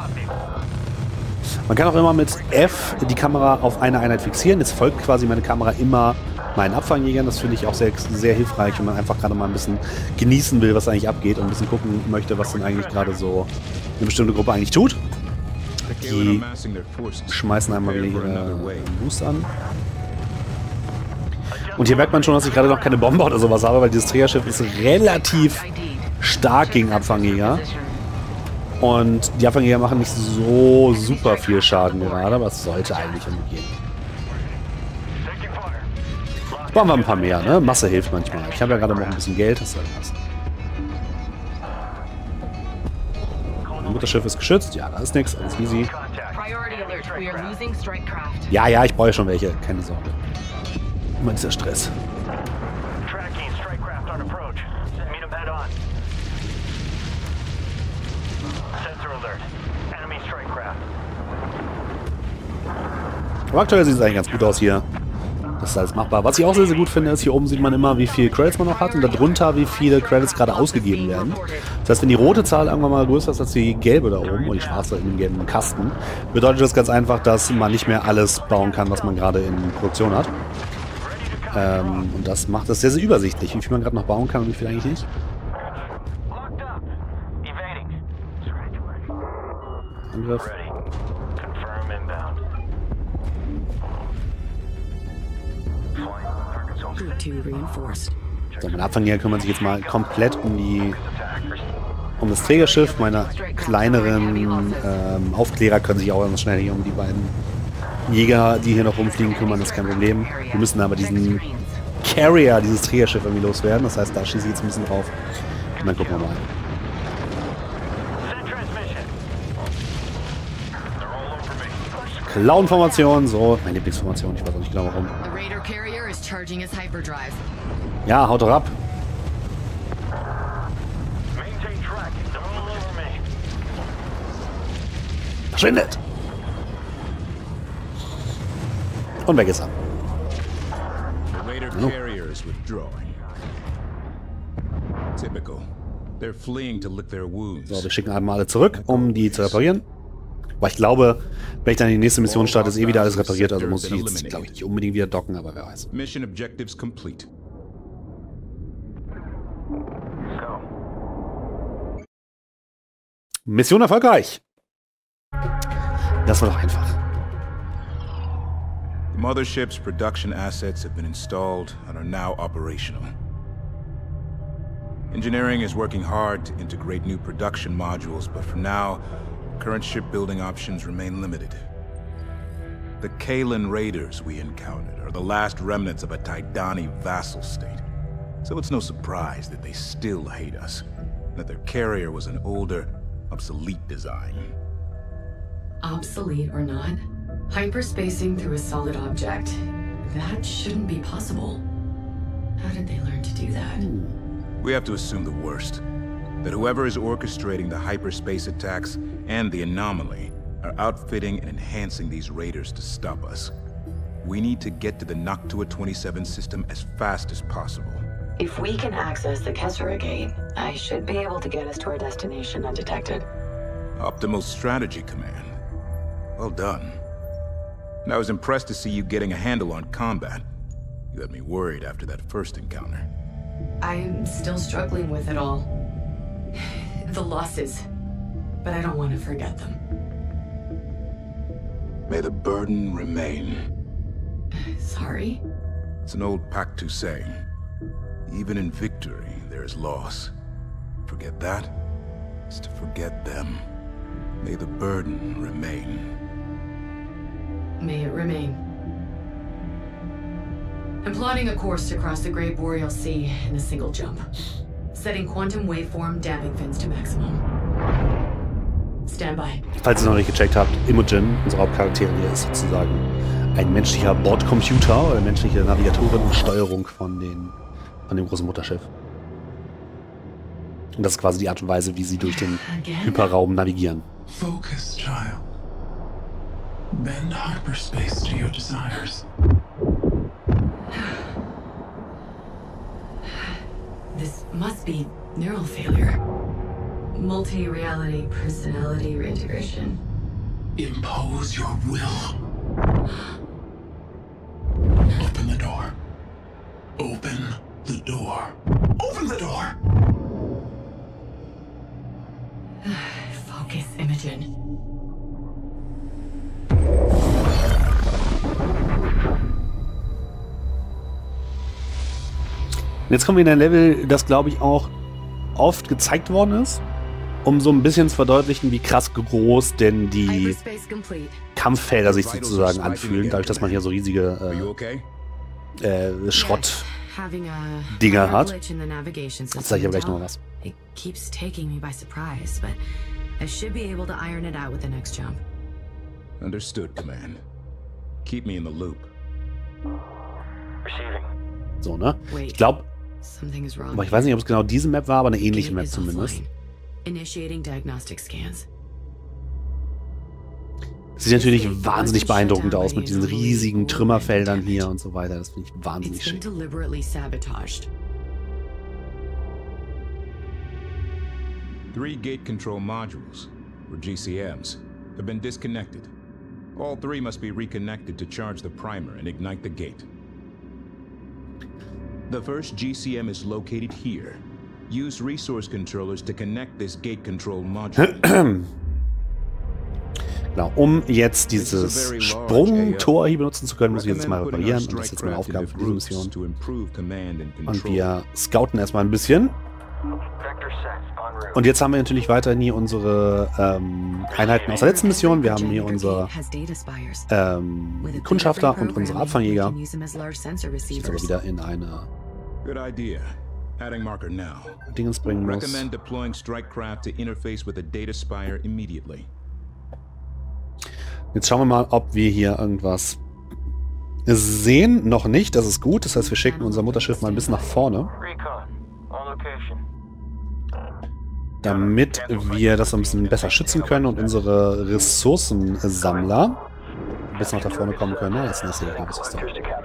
Man kann auch immer mit F die Kamera auf eine Einheit fixieren. Jetzt folgt quasi meine Kamera immer meinen Abfangjägern. Das finde ich auch sehr, sehr hilfreich, wenn man einfach gerade mal ein bisschen genießen will, was eigentlich abgeht und ein bisschen gucken möchte, was denn eigentlich gerade so eine bestimmte Gruppe eigentlich tut. Die schmeißen einmal wieder ihre Boost an. Und hier merkt man schon, dass ich gerade noch keine Bombe oder sowas habe, weil dieses Trägerschiff ist relativ stark gegen Abfangjäger. Und die Abfangjäger machen nicht so super viel Schaden gerade, aber es sollte eigentlich umgehen. Brauchen wir ein paar mehr, ne? Masse hilft manchmal. Ich habe ja gerade noch ein bisschen Geld, das soll passen. Mein Mutterschiff ist geschützt. Ja, da ist nichts, alles easy. Ja, ja, ich brauche schon welche, keine Sorge. Immer dieser Stress. Aber aktuell sieht es eigentlich ganz gut aus hier. Das ist alles machbar. Was ich auch sehr, sehr gut finde, ist, hier oben sieht man immer, wie viele Credits man noch hat und darunter, wie viele Credits gerade ausgegeben werden. Das heißt, wenn die rote Zahl irgendwann mal größer ist als die gelbe da oben, oder die schwarze in dem gelben Kasten, bedeutet das ganz einfach, dass man nicht mehr alles bauen kann, was man gerade in Produktion hat. Und das macht es sehr, sehr übersichtlich, wie viel man gerade noch bauen kann und wie viel eigentlich nicht. Angriff. So, meine Abfangjäger kümmern sich jetzt mal komplett um das Trägerschiff. Meine kleineren Aufklärer können sich auch ganz schnell hier um die beiden Jäger, die hier noch rumfliegen, kümmern. Das ist kein Problem. Wir müssen aber diesen Carrier, dieses Trägerschiff irgendwie loswerden. Das heißt, da schieße ich jetzt ein bisschen drauf. Und dann gucken wir mal. Clown-Formation, so, meine Lieblingsformation, ich weiß auch nicht genau warum. Ja, haut doch ab. Verschwindet! Und weg ist er. Oh. So, wir schicken einmal alle zurück, um die zu reparieren. Aber ich glaube, wenn ich dann in die nächste Mission starte, ist eh wieder alles repariert. Also muss ich jetzt, glaube ich, nicht unbedingt wieder docken, aber wer weiß.
Mission objectives complete.
Mission erfolgreich. Das war doch einfach.
The mothership's production assets have been installed and are now operational. Engineering is working hard to integrate new production modules, but for now, current shipbuilding options remain limited. The Kalen raiders we encountered are the last remnants of a Taidani vassal state, so it's no surprise that they still hate us, and that their carrier was an older, obsolete design.
Obsolete or not, hyperspacing through a solid object, that shouldn't be possible. How did they learn to do that?
We have to assume the worst. That whoever is orchestrating the hyperspace attacks and the anomaly are outfitting and enhancing these raiders to stop us. We need to get to the Noctua 27 system as fast as possible.
If we can access the Kessera Gate, I should be able to get us to our destination undetected.
Optimal strategy, Command. Well done. And I was impressed to see you getting a handle on combat. You had me worried after that first encounter.
I'm still struggling with it all. The losses. But I don't want to forget them.
May the burden remain.
Sorry?
It's an old Pactu saying. Even in victory, there is loss. forget that is to forget them. May the burden remain.
May it remain. I'm plotting a course to cross the Great Boreal Sea in a single jump. Setting quantum waveform damping fins to maximum. Stand by.
Falls ihr es noch nicht gecheckt habt, Imogen, unsere Hauptcharaktere hier, ist sozusagen ein menschlicher Bordcomputer oder menschliche Navigatorin und Steuerung von dem großen Mutterschiff. Und das ist quasi die Art und Weise, wie sie durch den Hyperraum navigieren.
Focus, child. Bend hyperspace to your desires.
This must be neural failure. Multi-reality personality reintegration.
Impose your will. Open the door. Open the door. Open the door!
Focus, Imogen.
Jetzt kommen wir in ein Level, das glaube ich auch oft gezeigt worden ist, um so ein bisschen zu verdeutlichen, wie krass groß denn die Kampffelder sich sozusagen anfühlen, dadurch, dass man hier so riesige Schrottdinger hat. Jetzt zeige ich aber gleich noch was.
Understood, Command. Keep me in the loop.
Receiving.
So, ne? Ich glaube, aber ich weiß nicht, ob es genau diese Map war, aber eine ähnliche Map zumindest. Sieht natürlich wahnsinnig beeindruckend aus mit diesen riesigen Trümmerfeldern hier und so weiter. Das finde ich wahnsinnig schick.
Three gate control modules, or GCMs, have been disconnected. All three must be reconnected to charge the primer and ignite the gate. The first GCM is located here. Use resource controllers to connect this gate control module.
Genau, um jetzt dieses Sprungtor hier benutzen zu können, müssen wir jetzt mal reparieren. Und das ist jetzt meine Aufgabe für diese Mission. Und wir scouten erstmal ein bisschen. Und jetzt haben wir natürlich weiterhin hier unsere Einheiten aus der letzten Mission. Wir haben hier unsere Kundschafter und unsere Abfangjäger. Ich jetzt aber wieder in eine Dingens bringen muss. Jetzt schauen wir mal, ob wir hier irgendwas sehen. Noch nicht, das ist gut. Das heißt, wir schicken unser Mutterschiff mal ein bisschen nach vorne. Damit wir das ein bisschen besser schützen können und unsere Ressourcensammler ein bisschen nach da vorne kommen können. Jetzt ist hier was ist da.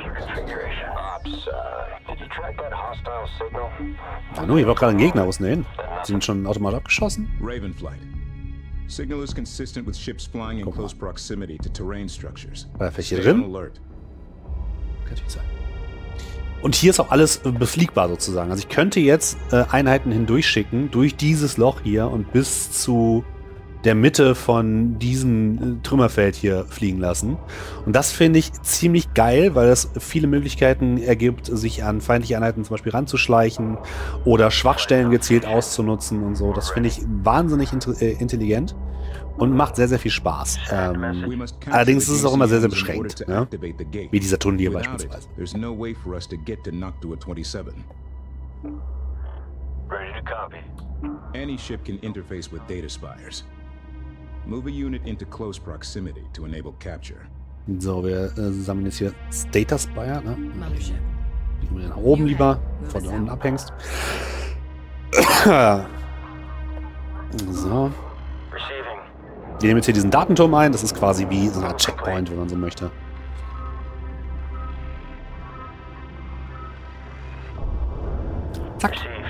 Ah, nur, hier war gerade ein Gegner. Wo ist denn hin? Die sind schon automatisch abgeschossen.
Ravenflight. Signal is consistent with ships flying in close proximity to terrain structures.
War vielleicht hier drin? Kann natürlich sein. Und hier ist auch alles befliegbar sozusagen. Also ich könnte jetzt Einheiten hindurchschicken, durch dieses Loch hier und bis zu der Mitte von diesem Trümmerfeld hier fliegen lassen. Und das finde ich ziemlich geil, weil das viele Möglichkeiten ergibt, sich an feindliche Einheiten zum Beispiel ranzuschleichen oder Schwachstellen gezielt auszunutzen und so. Das finde ich wahnsinnig intelligent und macht sehr, sehr viel Spaß. Allerdings ist es auch immer sehr, sehr beschränkt. Ja? Wie dieser Tunnel hier beispielsweise.
Any ship can interface with data spires. Move a unit into close proximity to enable capture.
So, wir sammeln jetzt hier das Data Spire, ne? Gehen wir nach oben lieber, bevor du unten abhängst. So. Wir nehmen jetzt hier diesen Datenturm ein. Das ist quasi wie so eine Art Checkpoint, wenn man so möchte. Zack.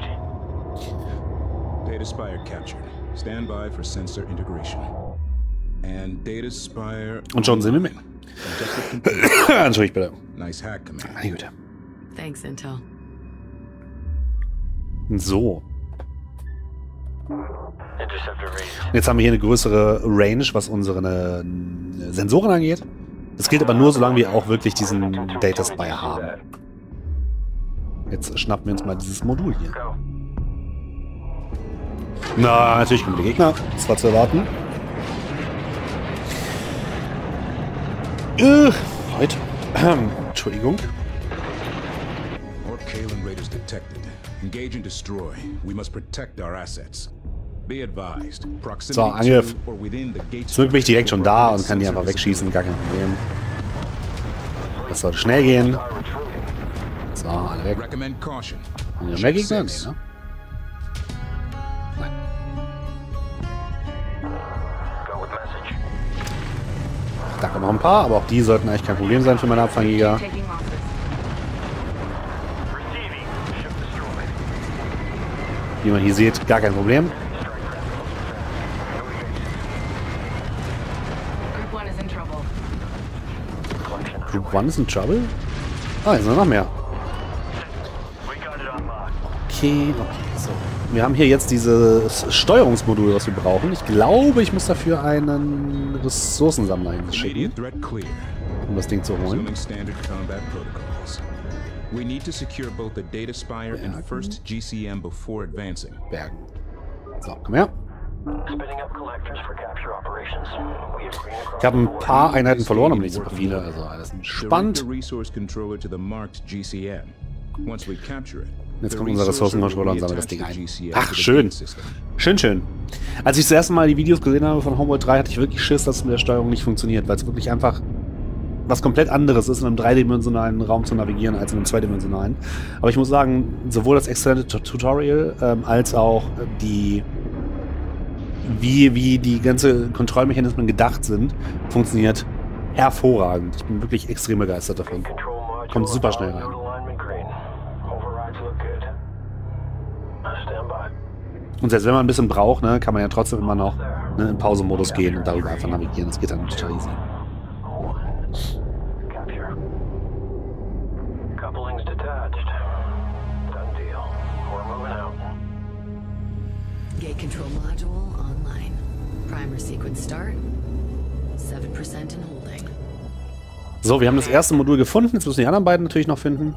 Data Spire captured. Stand by for sensor integration. And Data Spire.
Und schon sind wir mit. Entschuldigung, bitte.
Nice hack, Command.
Meine Güte.
Thanks, Intel.
So. Jetzt haben wir hier eine größere Range, was unsere Sensoren angeht. Das gilt aber nur, solange wir auch wirklich diesen Data Spire haben. Jetzt schnappen wir uns mal dieses Modul hier. Na, natürlich kommen die Gegner. Das war zu erwarten. Heute. Entschuldigung.
More Kalen Raiders detected. Engage and destroy. We must protect our assets. Be advised.
So, Angriff. Jetzt bin ich direkt schon da und kann die einfach wegschießen. Gar kein Problem. Das sollte schnell gehen. So, alle weg. Haben wir mehr Gegner? Nee, ne? Nein. Da kommen noch ein paar, aber auch die sollten eigentlich kein Problem sein für meine Abfangjäger. Wie man hier sieht, gar kein Problem. Group 1 ist in Trouble? Ah, jetzt sind noch mehr. Okay, so. Wir haben hier jetzt dieses Steuerungsmodul, was wir brauchen. Ich glaube, ich muss dafür einen Ressourcensammler hinschicken, um das Ding zu holen. Bergen. So, komm her. Ich habe ein paar Einheiten verloren, aber nicht super viele. Also alles entspannt. Jetzt kommt unser Ressourcencontroller und sammelt das Ding ein. Ach, schön. Schön, schön. Als ich das erste Mal die Videos gesehen habe von Homeworld 3, hatte ich wirklich Schiss, dass es mit der Steuerung nicht funktioniert, weil es wirklich einfach was komplett anderes ist, in einem dreidimensionalen Raum zu navigieren, als in einem zweidimensionalen. Aber ich muss sagen, sowohl das exzellente Tutorial als auch wie die ganze Kontrollmechanismen gedacht sind, funktioniert hervorragend. Ich bin wirklich extrem begeistert davon. Kommt super schnell rein. Und selbst wenn man ein bisschen braucht, ne, kann man ja trotzdem immer noch in Pausemodus gehen und darüber einfach navigieren. Das geht dann total easy.
Gate control module online. Primer sequence start. 7% in holding.
So, wir haben das erste Modul gefunden. Jetzt müssen die anderen beiden natürlich noch finden.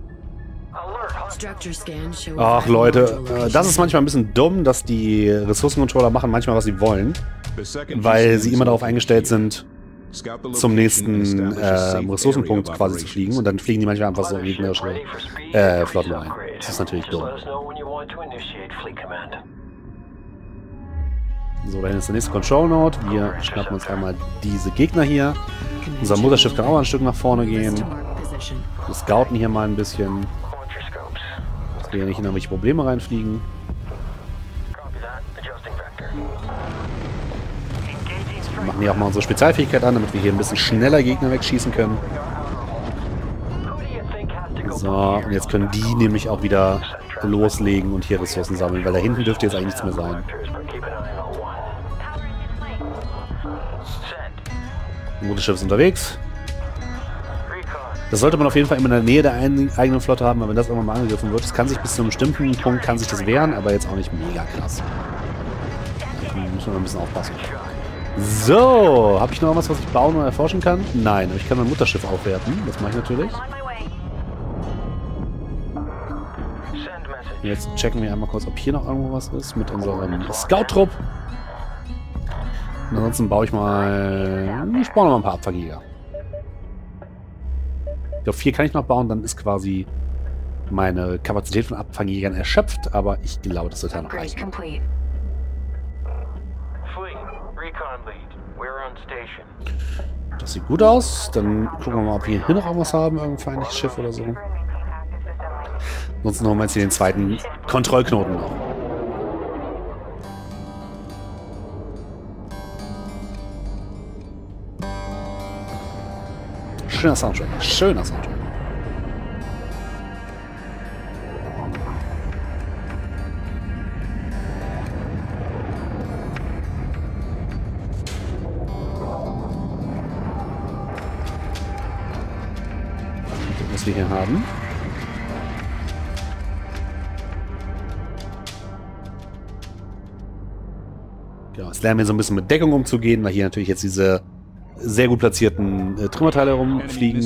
Ach Leute, das ist manchmal ein bisschen dumm, dass die Ressourcencontroller machen manchmal, was sie wollen. Weil sie immer darauf eingestellt sind, zum nächsten Ressourcenpunkt quasi zu fliegen. Und dann fliegen die manchmal einfach so gegnerische Flotten rein. Das ist natürlich dumm. So, dahin ist der nächste Control Node. Wir schnappen uns einmal diese Gegner hier. Unser Mutterschiff kann auch mal ein Stück nach vorne gehen. Wir scouten hier mal ein bisschen. Dass wir hier nicht in irgendwelche Probleme reinfliegen. Wir machen hier auch mal unsere Spezialfähigkeit an, damit wir hier ein bisschen schneller Gegner wegschießen können. So, und jetzt können die nämlich auch wieder loslegen und hier Ressourcen sammeln, weil da hinten dürfte jetzt eigentlich nichts mehr sein. Mutterschiff ist unterwegs. Das sollte man auf jeden Fall immer in der Nähe der eigenen Flotte haben, weil wenn das irgendwann mal angegriffen wird, das kann sich bis zu einem bestimmten Punkt kann sich das wehren, aber jetzt auch nicht mega krass. Da muss man ein bisschen aufpassen. So, habe ich noch was, was ich bauen oder erforschen kann? Nein, aber ich kann mein Mutterschiff aufwerten. Das mache ich natürlich. Jetzt checken wir einmal kurz, ob hier noch irgendwo was ist mit unserem Scout-Trupp. Und ansonsten baue ich mal... Ich baue noch mal ein paar Abfangjäger. Ich glaube, 4 kann ich noch bauen, dann ist quasi meine Kapazität von Abfangjägern erschöpft, aber ich glaube, das wird ja noch reichen. Das sieht gut aus. Dann gucken wir mal, ob wir hier noch irgendwas haben, irgendein feindliches Schiff oder so. Ansonsten holen wir jetzt hier den zweiten Kontrollknoten noch. Schöner Soundtrack. Schöner Soundtrack. Was wir hier haben. Ja, jetzt lernen wir so ein bisschen mit Deckung umzugehen, weil hier natürlich jetzt diese sehr gut platzierten Trümmerteile rumfliegen.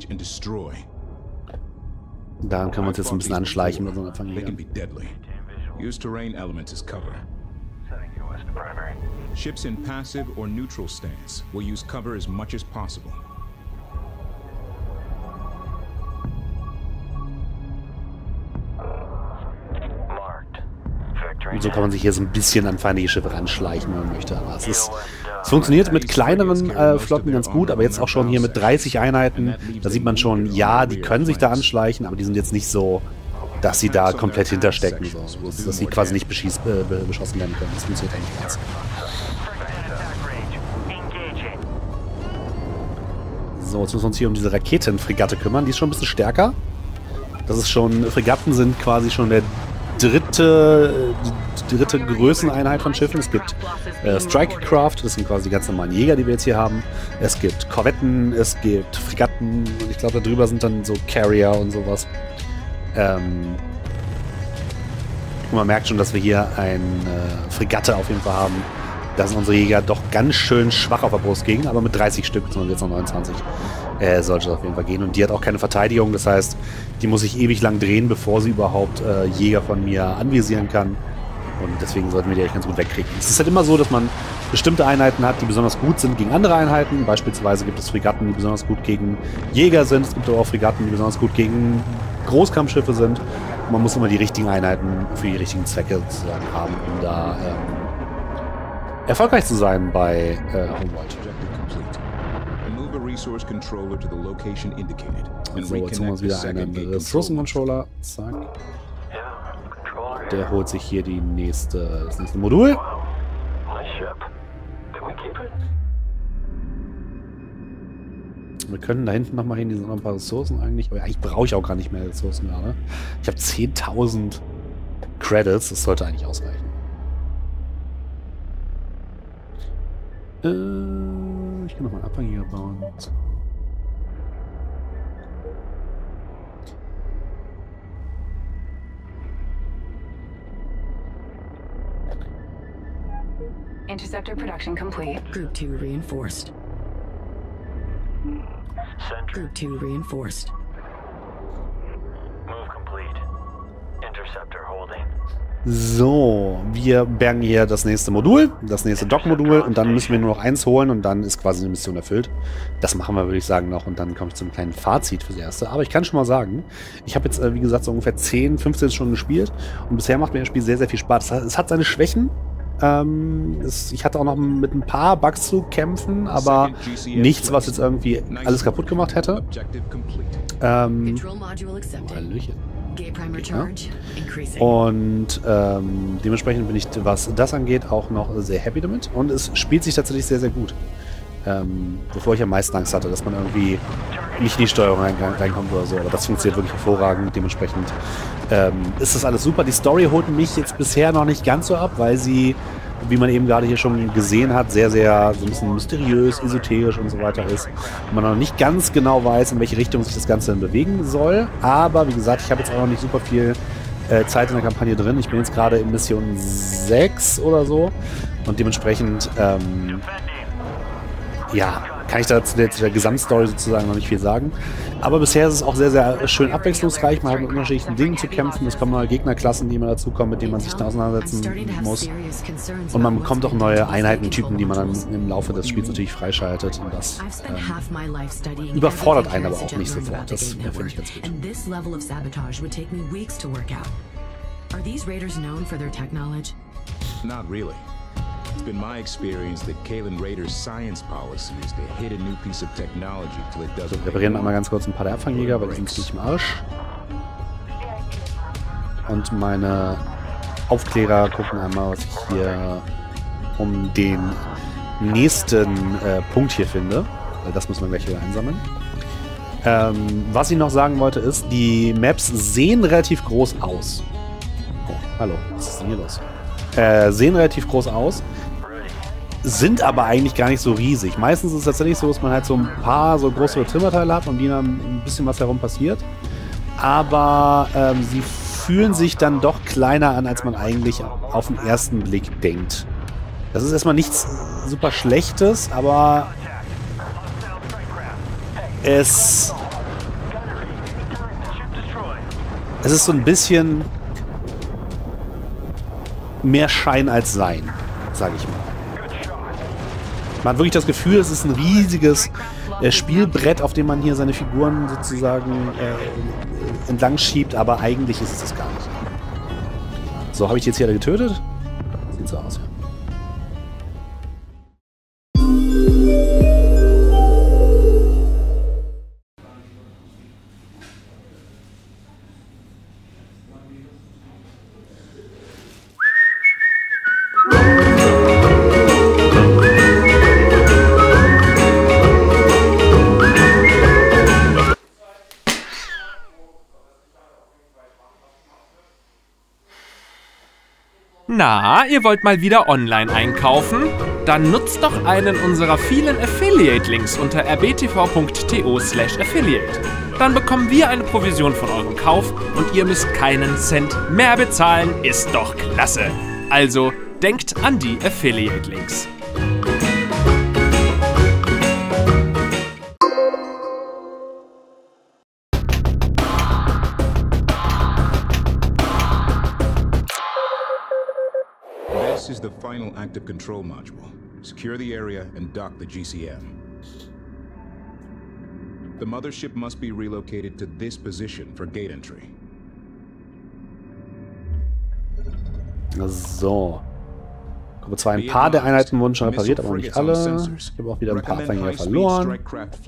Daran können wir uns jetzt ein bisschen anschleichen mit unseren Abfangjägern.
Use terrain elements as cover.
Setting US to primary.
Ships in passive or neutral stance will use cover as much as possible.
Marked. Victory.
Und so kann man sich hier so ein bisschen an feindliche Schiffe ranschleichen, wenn man möchte. Aber es funktioniert mit kleineren Flotten ganz gut, aber jetzt auch schon hier mit 30 Einheiten, da sieht man schon, ja, die können sich da anschleichen, aber die sind jetzt nicht so, dass sie da komplett hinterstecken, so, dass sie quasi nicht beschossen werden können. Das funktioniert eigentlich ganz. So, jetzt müssen wir uns hier um diese Raketenfregatte kümmern. Die ist schon ein bisschen stärker. Das ist schon, Fregatten sind quasi schon die dritte Größeneinheit von Schiffen. Es gibt Strike-Craft, das sind quasi die ganz normalen Jäger, die wir jetzt hier haben. Es gibt Korvetten, es gibt Fregatten und ich glaube, da drüber sind dann so Carrier und sowas. Und man merkt schon, dass wir hier eine Fregatte auf jeden Fall haben. Da sind unsere Jäger doch ganz schön schwach auf der Brust gegen, aber mit 30 Stück, sondern jetzt noch 29, sollte es auf jeden Fall gehen. Und die hat auch keine Verteidigung, das heißt, die muss sich ewig lang drehen, bevor sie überhaupt Jäger von mir anvisieren kann. Und deswegen sollten wir die eigentlich ganz gut wegkriegen. Es ist halt immer so, dass man bestimmte Einheiten hat, die besonders gut sind gegen andere Einheiten. Beispielsweise gibt es Fregatten, die besonders gut gegen Jäger sind. Es gibt aber auch Fregatten, die besonders gut gegen Großkampfschiffe sind. Und man muss immer die richtigen Einheiten für die richtigen Zwecke sozusagen haben, um da erfolgreich zu sein bei Homeworld. So, jetzt haben wir uns wieder einen Ressourcencontroller. Zack. Der holt sich hier das nächste Modul. Wir können da hinten nochmal hin, die sind noch ein paar Ressourcen eigentlich. Aber eigentlich brauche ich auch gar nicht mehr Ressourcen gerade. Ich habe 10.000 Credits, das sollte eigentlich ausreichen. Ich kann nochmal einen Abhängiger bauen.
Interceptor production complete.
Group 2 reinforced. Group 2 reinforced.
Move complete. Interceptor holding.
So, wir bergen hier das nächste Modul, das nächste Dock-Modul und dann müssen wir nur noch eins holen und dann ist quasi die Mission erfüllt. Das machen wir, würde ich sagen, noch und dann komme ich zum kleinen Fazit fürs Erste. Aber ich kann schon mal sagen, ich habe jetzt, wie gesagt, so ungefähr 10, 15 Stunden gespielt und bisher macht mir das Spiel sehr, sehr viel Spaß. Es hat seine Schwächen. Ich hatte auch noch mit ein paar Bugs zu kämpfen, aber nichts, was jetzt irgendwie alles kaputt gemacht hätte. Hallöchen. Ja. Und dementsprechend bin ich, was das angeht, auch noch sehr happy damit. Und es spielt sich tatsächlich sehr, sehr gut. Bevor ich am meisten Angst hatte, dass man irgendwie nicht in die Steuerung reinkommt oder so. Aber das funktioniert wirklich hervorragend. Dementsprechend ist das alles super. Die Story holt mich jetzt bisher noch nicht ganz so ab, weil sie, wie man eben gerade hier schon gesehen hat, sehr, sehr so ein bisschen mysteriös, esoterisch und so weiter ist. Und man noch nicht ganz genau weiß, in welche Richtung sich das Ganze dann bewegen soll. Aber wie gesagt, ich habe jetzt auch noch nicht super viel Zeit in der Kampagne drin. Ich bin jetzt gerade in Mission 6 oder so. Und dementsprechend ja, kann ich da zu der Gesamtstory sozusagen noch nicht viel sagen. Aber bisher ist es auch sehr, sehr schön abwechslungsreich. Man hat mit unterschiedlichen Dingen zu kämpfen. Es kommen neue Gegnerklassen, die immer dazukommen, mit denen man sich da auseinandersetzen muss. Und man bekommt auch neue Einheitentypen, die man dann im Laufe des Spiels natürlich freischaltet. Und das überfordert einen aber auch nicht sofort. Das finde ich ganz gut.
Not really. It's been my experience that Kalen Raider's science policy is to hit a new piece of technology till it doesn't.
Wir reparieren einmal ganz kurz ein paar der Abfangjäger, weil die sind nicht im Arsch. Und meine Aufklärer gucken einmal, was ich hier um den nächsten Punkt hier finde. Weil das müssen wir gleich wieder einsammeln. Was ich noch sagen wollte ist, die Maps sehen relativ groß aus. Oh, hallo, was ist denn hier los? Sehen relativ groß aus, sind aber eigentlich gar nicht so riesig. Meistens ist es tatsächlich so, dass man halt so ein paar so größere Zimmerteile hat, um die dann ein bisschen was herum passiert. Aber sie fühlen sich dann doch kleiner an, als man eigentlich auf den ersten Blick denkt. Das ist erstmal nichts super Schlechtes, aber es ist so ein bisschen... mehr Schein als Sein, sage ich mal. Man hat wirklich das Gefühl, es ist ein riesiges Spielbrett, auf dem man hier seine Figuren sozusagen entlang schiebt, aber eigentlich ist es das gar nicht. So, habe ich die jetzt hier alle getötet? Sieht so aus, ja.
Na, ihr wollt mal wieder online einkaufen? Dann nutzt doch einen unserer vielen Affiliate-Links unter rbtv.to/affiliate. Dann bekommen wir eine Provision von eurem Kauf und ihr müsst keinen Cent mehr bezahlen. Ist doch klasse. Also, denkt an die Affiliate-Links.
This is the final active control module. Secure the area and dock the GCM. The mothership must be relocated to this position for gate entry.
So. Ich habe zwar ein paar der Einheiten wurden schon repariert, aber nicht alle. Ich habe auch wieder ein paar Abhängiger verloren.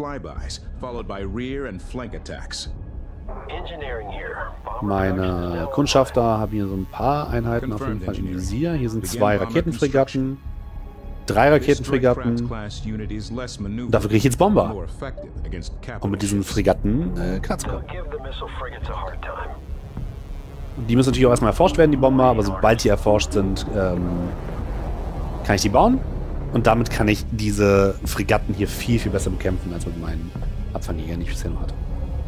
Meine Kundschafter haben hier so ein paar Einheiten auf jeden Fall im Visier. Hier sind 2 Raketenfregatten, 3 Raketenfregatten. Dafür kriege ich jetzt Bomber, um mit diesen Fregatten klarzukommen. Die müssen natürlich auch erstmal erforscht werden, die Bomber, aber sobald die erforscht sind, kann ich die bauen. Und damit kann ich diese Fregatten hier viel, viel besser bekämpfen, als mit meinen Abfangjägern, die ich bisher noch hatte.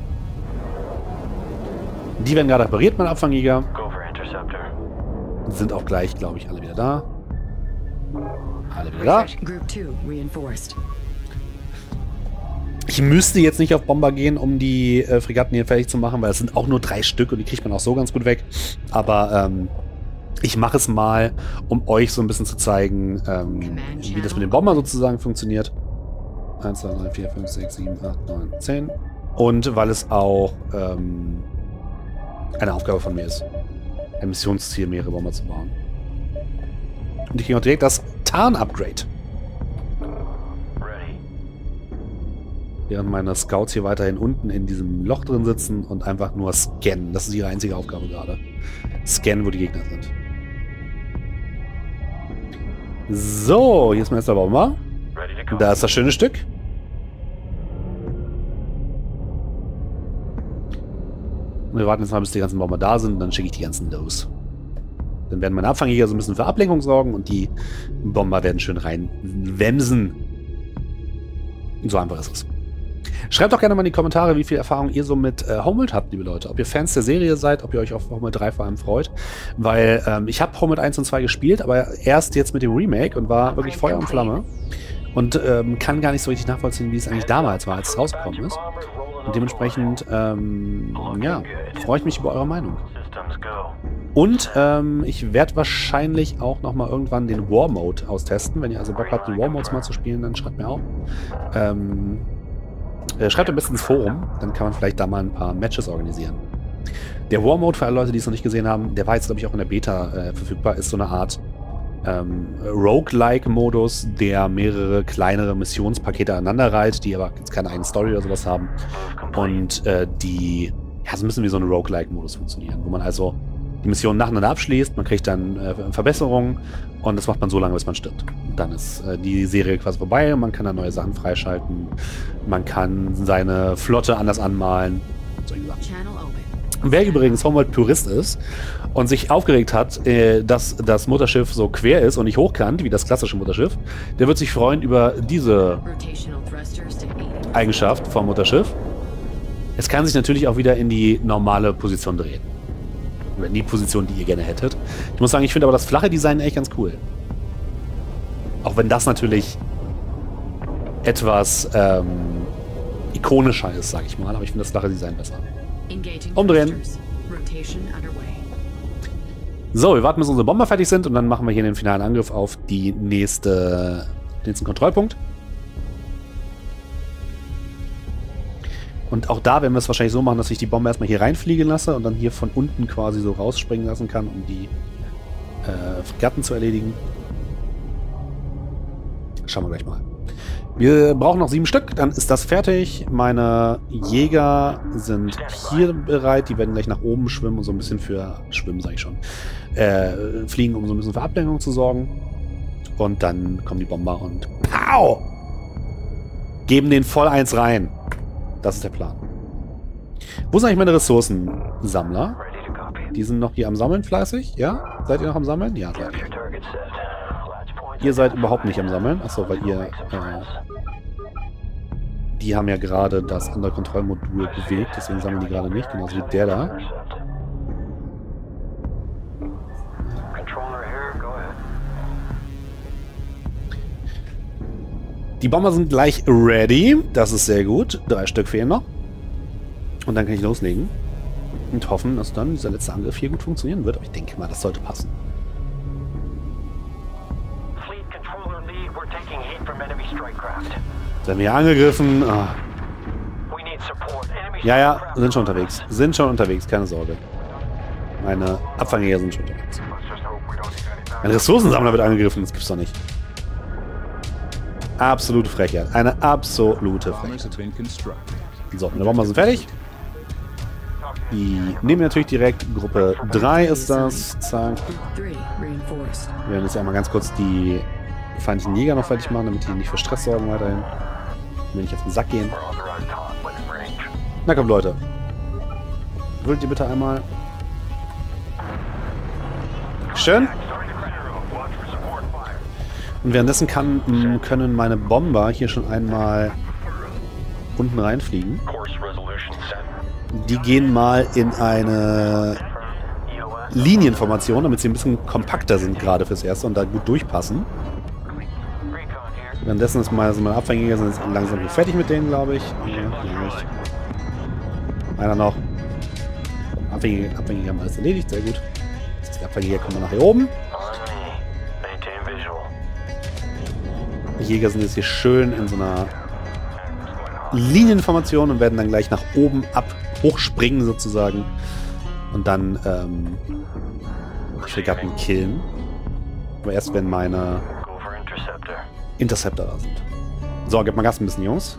Die werden gerade repariert, meine Abfangjäger. Sind auch gleich, glaube ich, alle wieder da. Alle wieder da. Ich müsste jetzt nicht auf Bomber gehen, um die Fregatten hier fertig zu machen, weil es sind auch nur 3 Stück und die kriegt man auch so ganz gut weg. Aber ich mache es mal, um euch so ein bisschen zu zeigen, wie das mit den Bomber sozusagen funktioniert. 1, 2, 3, 4, 5, 6, 7, 8, 9, 10. Und weil es auch eine Aufgabe von mir ist, ein Missionsziel, mehrere Bomber zu bauen. Und ich kriege auch direkt das Tarn-Upgrade. Während meine Scouts hier weiterhin unten in diesem Loch drin sitzen und einfach nur scannen. Das ist ihre einzige Aufgabe gerade. Scannen, wo die Gegner sind. So, hier ist mein erster Bomber. Da ist das schöne Stück. Und wir warten jetzt mal, bis die ganzen Bomber da sind, und dann schicke ich die ganzen los. Dann werden meine Abfangjäger so ein bisschen für Ablenkung sorgen und die Bomber werden schön reinwemsen. So einfach ist es. Schreibt doch gerne mal in die Kommentare, wie viel Erfahrung ihr so mit Homeworld habt, liebe Leute. Ob ihr Fans der Serie seid, ob ihr euch auf Homeworld 3 vor allem freut. Weil ich habe Homeworld 1 und 2 gespielt, aber erst jetzt mit dem Remake und war wirklich Feuer und Flamme. Und kann gar nicht so richtig nachvollziehen, wie es eigentlich damals war, als es rausgekommen ist. Und dementsprechend, ja, freue ich mich über eure Meinung. Und ich werde wahrscheinlich auch nochmal irgendwann den War Mode austesten. Wenn ihr also Bock habt, den War Modes mal zu spielen, dann schreibt mir auch. Schreibt am besten ins Forum, dann kann man vielleicht da mal ein paar Matches organisieren. Der War Mode, für alle Leute, die es noch nicht gesehen haben, der war jetzt, glaube ich, auch in der Beta verfügbar, ist so eine Art Roguelike-Modus, der mehrere kleinere Missionspakete aneinanderreiht, die aber jetzt keine eigene Story oder sowas haben. Und die ja, so ein bisschen wie so ein Roguelike-Modus funktionieren, wo man also die Mission nacheinander abschließt, man kriegt dann Verbesserungen und das macht man so lange, bis man stirbt. Und dann ist die Serie quasi vorbei und man kann dann neue Sachen freischalten, man kann seine Flotte anders anmalen, solche Sachen. Wer übrigens Homeworld-Purist ist und sich aufgeregt hat, dass das Mutterschiff so quer ist und nicht hochkant, wie das klassische Mutterschiff, der wird sich freuen über diese Eigenschaft vom Mutterschiff. Es kann sich natürlich auch wieder in die normale Position drehen. Oder in die Position, die ihr gerne hättet. Ich muss sagen, ich finde aber das flache Design echt ganz cool. Auch wenn das natürlich etwas ikonischer ist, sage ich mal. Aber ich finde das flache Design besser. Umdrehen. So, wir warten, bis unsere Bomber fertig sind und dann machen wir hier den finalen Angriff auf die nächsten Kontrollpunkt. Und auch da werden wir es wahrscheinlich so machen, dass ich die Bombe erstmal hier reinfliegen lasse und dann hier von unten quasi so rausspringen lassen kann, um die Fregatten zu erledigen. Schauen wir gleich mal. Wir brauchen noch 7 Stück, dann ist das fertig. Meine Jäger sind hier bereit. Die werden gleich nach oben schwimmen und so ein bisschen für Schwimmen, sage ich schon. Fliegen, um so ein bisschen für Ablenkung zu sorgen. Und dann kommen die Bomber und pow! Geben den voll eins rein. Das ist der Plan. Wo sind eigentlich meine Ressourcensammler? Die sind noch hier am Sammeln fleißig, ja? Seid ihr noch am Sammeln? Ja, seid ihr. Ihr seid überhaupt nicht am Sammeln. Achso, weil ihr... die haben ja gerade das andere Kontrollmodul bewegt, deswegen sammeln die gerade nicht, genauso wie der da. Die Bomber sind gleich ready. Das ist sehr gut. 3 Stück fehlen noch. Und dann kann ich loslegen. Und hoffen, dass dann dieser letzte Angriff hier gut funktionieren wird. Aber ich denke mal, das sollte passen. Sind wir angegriffen? Oh. Ja, sind schon unterwegs. Sind schon unterwegs, keine Sorge. Meine Abfangjäger sind schon unterwegs. Ein Ressourcensammler wird angegriffen, das gibt's doch nicht. Absolute Frechheit. Eine absolute Frechheit. So, meine Bomber sind fertig. Die nehmen wir natürlich direkt. Gruppe 3 ist das. Zack. Wir werden jetzt einmal ganz kurz die feindlichen Jäger noch fertig machen, damit die nicht für Stress sorgen weiterhin. Will nicht auf den Sack gehen. Na komm, Leute. Würdet ihr bitte einmal... Schön. Und währenddessen können meine Bomber hier schon einmal unten reinfliegen. Die gehen mal in eine Linienformation, damit sie ein bisschen kompakter sind gerade fürs Erste und da gut durchpassen. Währenddessen ist meine Abfangjäger sind jetzt langsam hier fertig mit denen, glaube ich. Einer noch. Abfangjäger haben alles erledigt, sehr gut. Das heißt, die Abfangjäger kommen nach hier oben. Die Jäger sind jetzt hier schön in so einer Linienformation und werden dann gleich nach oben hochspringen sozusagen. Und dann die Fregatten killen. Aber erst wenn meine Interceptor da sind. So, gib mal Gas ein bisschen, Jungs.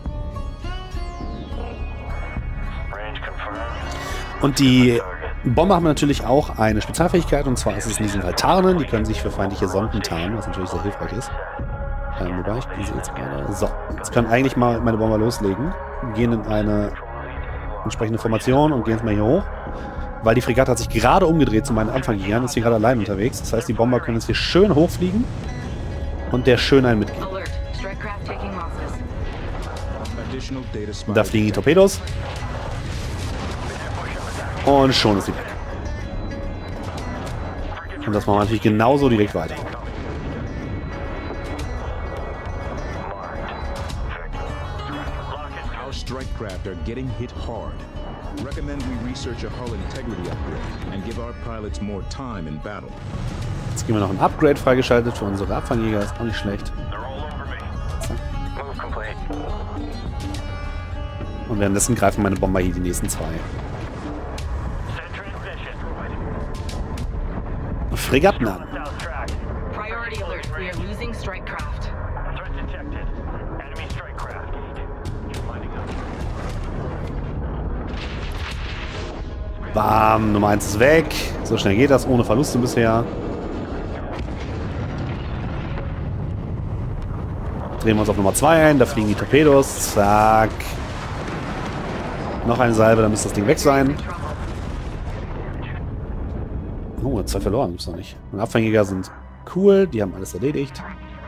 Und die Bomber haben natürlich auch eine Spezialfähigkeit, und zwar ist es in diesen halt Tarnen. Die können sich für feindliche Sonden tarnen, was natürlich sehr hilfreich ist. Wobei, ich bin jetzt gerade... So, jetzt können eigentlich mal meine Bomber loslegen. Gehen in eine entsprechende Formation und gehen jetzt mal hier hoch. Weil die Fregatte hat sich gerade umgedreht zu meinen Anfangjägern, ist hier gerade allein unterwegs. Das heißt, die Bomber können jetzt hier schön hochfliegen und der schön einen mitgeben. Da fliegen die Torpedos. Und schon ist sie weg. Und das machen wir natürlich genauso direkt weiter.
Strike craft are getting hit hard. Recommend we research a hull integrity upgrade and give our pilots more time in battle.
Jetzt gehen wir noch ein Upgrade freigeschaltet für unsere Abfangjäger, ist auch nicht schlecht. Und währenddessen greifen meine Bomber hier die nächsten 2. Fregatten an. Bam, Nummer 1 ist weg. So schnell geht das, ohne Verluste bisher. Drehen wir uns auf Nummer 2 ein, da fliegen die Torpedos. Zack. Noch eine Salve, dann müsste das Ding weg sein. Oh, 2 verloren, gibt's noch nicht. Und Abfangjäger sind cool, die haben alles erledigt.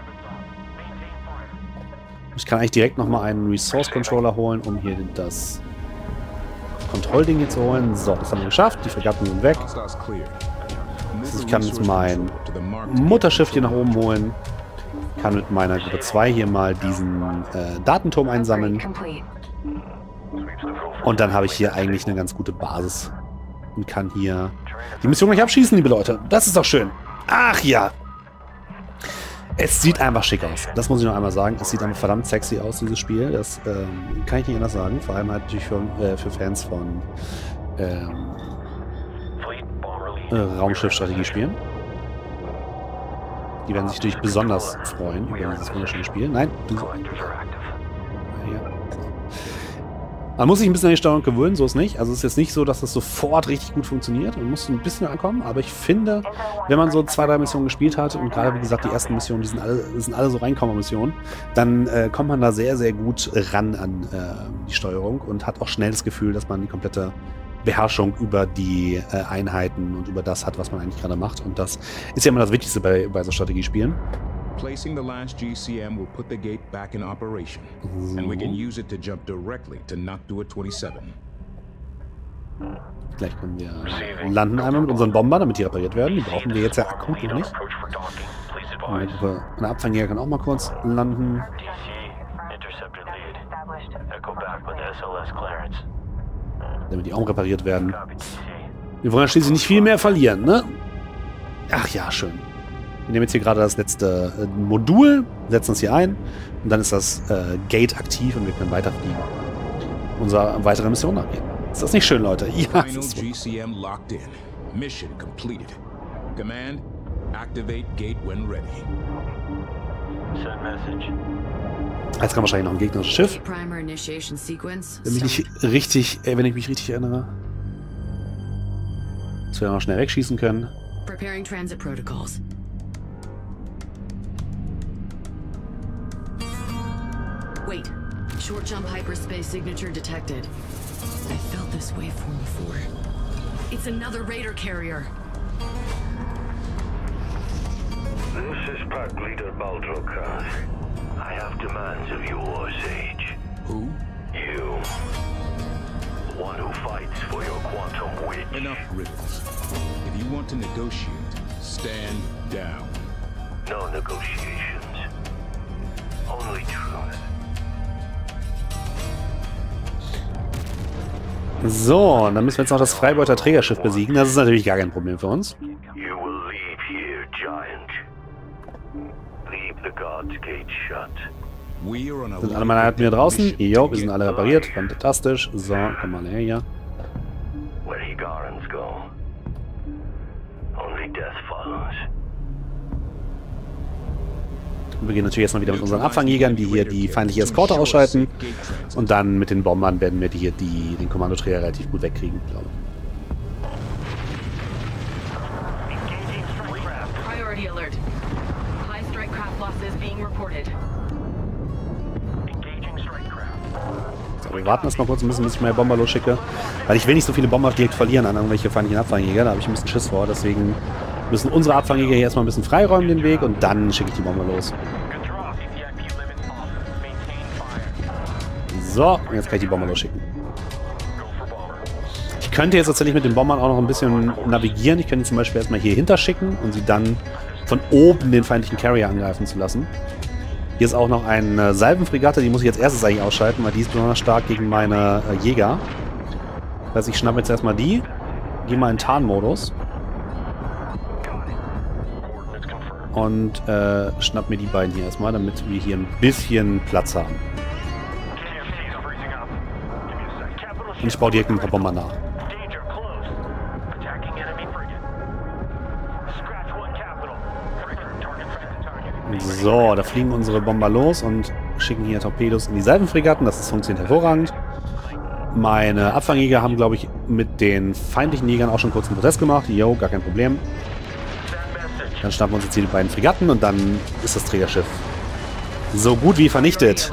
Ich kann eigentlich direkt nochmal einen Resource Controller holen, um hier das Kontrollding hier zu holen. So, das haben wir geschafft. Die Fregatten sind weg. Also ich kann jetzt mein Mutterschiff hier nach oben holen. Kann mit meiner Gruppe 2 hier mal diesen Datenturm einsammeln. Und dann habe ich hier eigentlich eine ganz gute Basis. Und kann hier die Mission gleich abschließen, liebe Leute. Das ist doch schön. Ach ja. Es sieht einfach schick aus. Das muss ich noch einmal sagen. Es sieht einfach verdammt sexy aus, dieses Spiel. Das kann ich nicht anders sagen. Vor allem halt natürlich für Fans von Raumschiff-Strategiespielen. Die werden sich natürlich besonders freuen über dieses wunderschöne Spiel. Nein, du so. Ja. Man muss sich ein bisschen an die Steuerung gewöhnen, so ist nicht. Also es ist jetzt nicht so, dass das sofort richtig gut funktioniert. Man muss ein bisschen ankommen, aber ich finde, wenn man so 2, 3 Missionen gespielt hat und gerade, wie gesagt, die ersten Missionen, die sind alle so Reinkommer-Missionen, dann kommt man da sehr, sehr gut ran an die Steuerung und hat auch schnell das Gefühl, dass man die komplette Beherrschung über die Einheiten und über das hat, was man eigentlich gerade macht. Und das ist ja immer das Wichtigste bei so Strategiespielen.
Placing the last GCM will put the gate back in operation, and we can use it to jump directly to Noctua 27.
Gleich können wir landen einmal mit unseren Bombern, damit die repariert werden. Die brauchen wir jetzt ja akut noch nicht. Eine Abfangjäger kann auch mal kurz landen. Damit die auch repariert werden. Wir wollen ja schließlich nicht viel mehr verlieren, ne? Ach ja, schön. Wir nehmen jetzt hier gerade das letzte Modul, setzen es hier ein und dann ist das Gate aktiv und wir können weiterfliegen. Unsere weitere Mission nachgehen. Ist das nicht schön, Leute? Ja.
GCM locked in. Mission completed. Command, activate gate when ready.
Send message.
Jetzt kommt wahrscheinlich noch ein gegnerisches Schiff. Wenn ich mich richtig erinnere. Dass wir noch schnell wegschießen können.
Preparing transit protocols. Wait, short jump hyperspace signature detected. I felt this waveform before. It's another Raider carrier.
This is Pack Leader Baldrokas. I have demands of yours, Sage.
Who?
You. The one who fights for your quantum witch.
Enough riddles. If you want to negotiate, stand down.
No negotiations. Only truth.
So, dann müssen wir jetzt noch das Freibeuter Trägerschiff besiegen. Das ist natürlich gar kein Problem für uns.
You will leave here, Giant. Leave the God's Gate shut.
Sind alle meine Einheiten wieder draußen? Jo, wir sind alle repariert. Fantastisch. So, komm mal her hier.
Where Higarans go, only death follows.
Wir gehen natürlich erstmal wieder mit unseren Abfangjägern, die hier die feindliche Eskorte ausschalten. Und dann mit den Bombern werden wir hier den Kommandoträger relativ gut wegkriegen, glaube ich.
Priority alert. High strike craft losses being reported.
So, wir warten erstmal kurz ein bisschen, bis ich meine Bomber losschicke. Weil ich will nicht so viele Bomber direkt verlieren an irgendwelche feindlichen Abfangjäger. Da habe ich ein bisschen Schiss vor. Deswegen müssen unsere Abfangjäger hier erstmal ein bisschen freiräumen den Weg und dann schicke ich die Bomber los. So, und jetzt kann ich die Bomber losschicken. Ich könnte jetzt tatsächlich mit den Bombern auch noch ein bisschen navigieren. Ich könnte zum Beispiel erstmal hier hinterschicken und sie dann von oben den feindlichen Carrier angreifen zu lassen. Hier ist auch noch eine Salvenfregatte, die muss ich jetzt erstes eigentlich ausschalten, weil die ist besonders stark gegen meine Jäger. Das heißt, ich schnappe jetzt erstmal die, gehe mal in Tarnmodus und schnapp mir die beiden hier erstmal, damit wir hier ein bisschen Platz haben. Und ich baue direkt ein paar Bomber nach. So, da fliegen unsere Bomber los und schicken hier Torpedos in die Salvenfregatten. Das funktioniert hervorragend. Meine Abfangjäger haben, glaube ich, mit den feindlichen Jägern auch schon kurz einen Protest gemacht. Jo, gar kein Problem. Dann schnappen wir uns jetzt hier die beiden Fregatten und dann ist das Trägerschiff so gut wie vernichtet.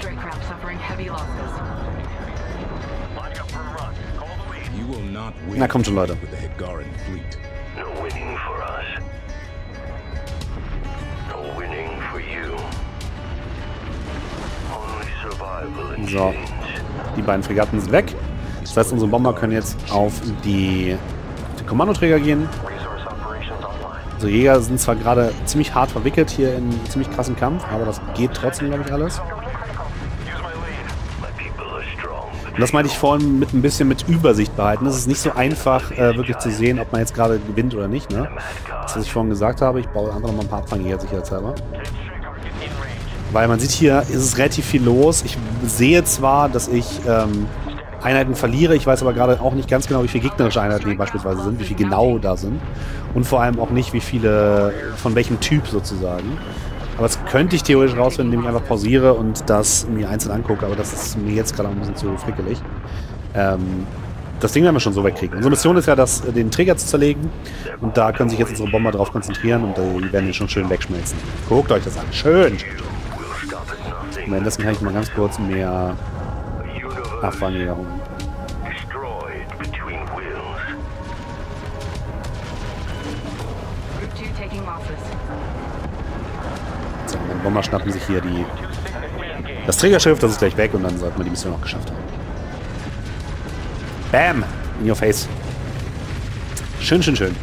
Na kommt schon, Leute. So, die beiden Fregatten sind weg. Das heißt, unsere Bomber können jetzt auf die Kommandoträger gehen. Unsere Jäger sind zwar gerade ziemlich hart verwickelt hier in einen ziemlich krassen Kampf, aber das geht trotzdem, glaube ich, alles. Und das meinte ich vorhin mit ein bisschen mit Übersicht behalten. Es ist nicht so einfach, wirklich zu sehen, ob man jetzt gerade gewinnt oder nicht, ne? Das, was ich vorhin gesagt habe, ich baue einfach noch mal ein paar Abfangjäger sicherheitshalber. Weil man sieht hier, ist es relativ viel los. Ich sehe zwar, dass ich Einheiten verliere, ich weiß aber gerade auch nicht ganz genau, wie viele gegnerische Einheiten hier beispielsweise sind, wie viele genau da sind. Und vor allem auch nicht, wie viele, von welchem Typ sozusagen. Aber das könnte ich theoretisch rausfinden, indem ich einfach pausiere und das mir einzeln angucke. Aber das ist mir jetzt gerade ein bisschen zu frickelig. Das Ding werden wir schon so wegkriegen. Unsere Mission ist ja, den Träger zu zerlegen. Und da können sich jetzt unsere Bomber drauf konzentrieren und die werden ihn schon schön wegschmelzen. Guckt euch das an. Schön! Und währenddessen kann ich mal ganz kurz mehr Abfangjäger holen. So, meine Bomber schnappen sich hier das Trägerschiff, das ist gleich weg und dann sollten wir die Mission auch geschafft haben. Bam! In your face. Schön, schön, schön.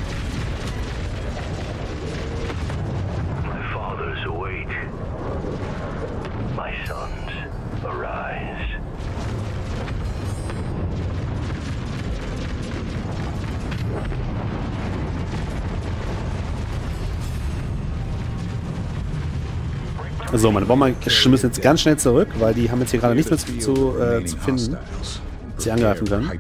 So, meine Bomber müssen jetzt ganz schnell zurück, weil die haben jetzt hier gerade nichts mehr zu finden, dass sie angreifen können.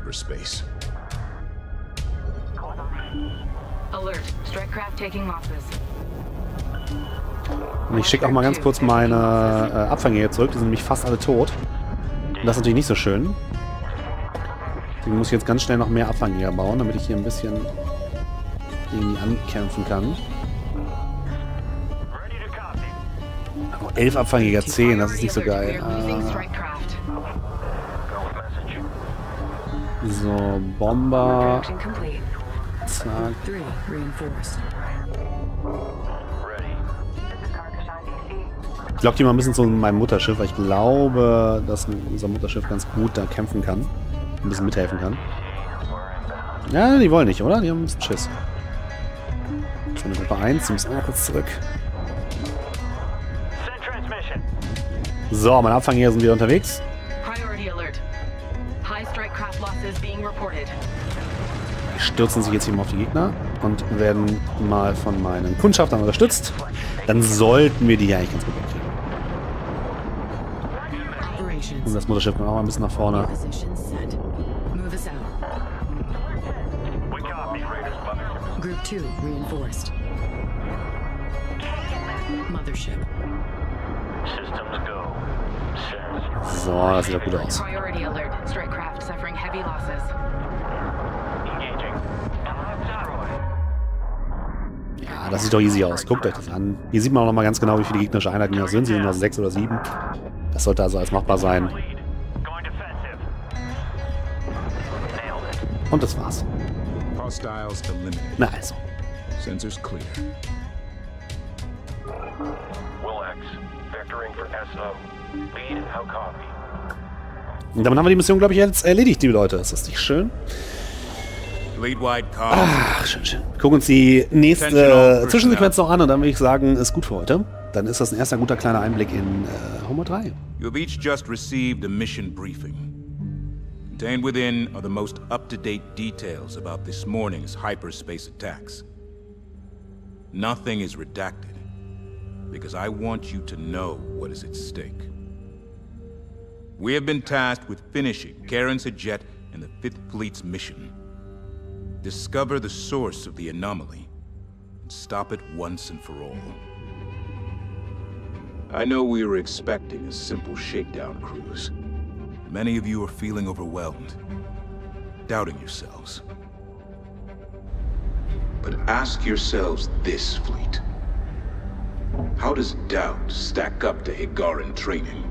Und ich schicke auch mal ganz kurz meine Abfangjäger zurück, die sind nämlich fast alle tot. Und das ist natürlich nicht so schön. Deswegen muss ich jetzt ganz schnell noch mehr Abfangjäger bauen, damit ich hier ein bisschen gegen die ankämpfen kann. 11 Abfangjäger, 10, das ist nicht so geil. So, Bomber. Zack. Ich lock die mal ein bisschen zu meinem Mutterschiff, weil ich glaube, dass unser Mutterschiff ganz gut da kämpfen kann. Ein bisschen mithelfen kann. Ja, die wollen nicht, oder? Die haben ein bisschen Schiss. So, eine Gruppe 1, die müssen auch mal kurz zurück. So, meine Abfangjäger sind wieder unterwegs. Die stürzen sich jetzt hier mal auf die Gegner und werden mal von meinen Kundschaftern unterstützt. Dann sollten wir die hier eigentlich ganz gut wegkriegen. Und das Mutterschiff kommt auch mal ein bisschen nach vorne.
Group 2 reinforced. Mothership.
So, das sieht doch gut aus. Ja, das sieht doch easy aus. Guckt euch das an. Hier sieht man auch noch mal ganz genau, wie viele gegnerische Einheiten hier sind. Sie sind noch 6 oder 7. Das sollte also als machbar sein. Und das war's. Na also.
Sensors clear.
Und damit haben wir die Mission, glaube ich, jetzt erledigt, liebe Leute. Ist das nicht schön? Ach, schön, schön. Wir gucken uns die nächste Zwischensequenz noch an und dann würde ich sagen, ist gut für heute. Dann ist das ein erster guter kleiner Einblick in Homeworld 3.
You have each just received a mission briefing. Contained within are the most up-to-date details about this morning's hyperspace attacks. Nothing is redacted, because I want you to know what is at stake. We have been tasked with finishing Karen Sajet and the 5th Fleet's mission. Discover the source of the anomaly, and stop it once and for all. I know we were expecting a simple shakedown cruise. Many of you are feeling overwhelmed, doubting yourselves. But ask yourselves this, Fleet. How does doubt stack up to Higaran training?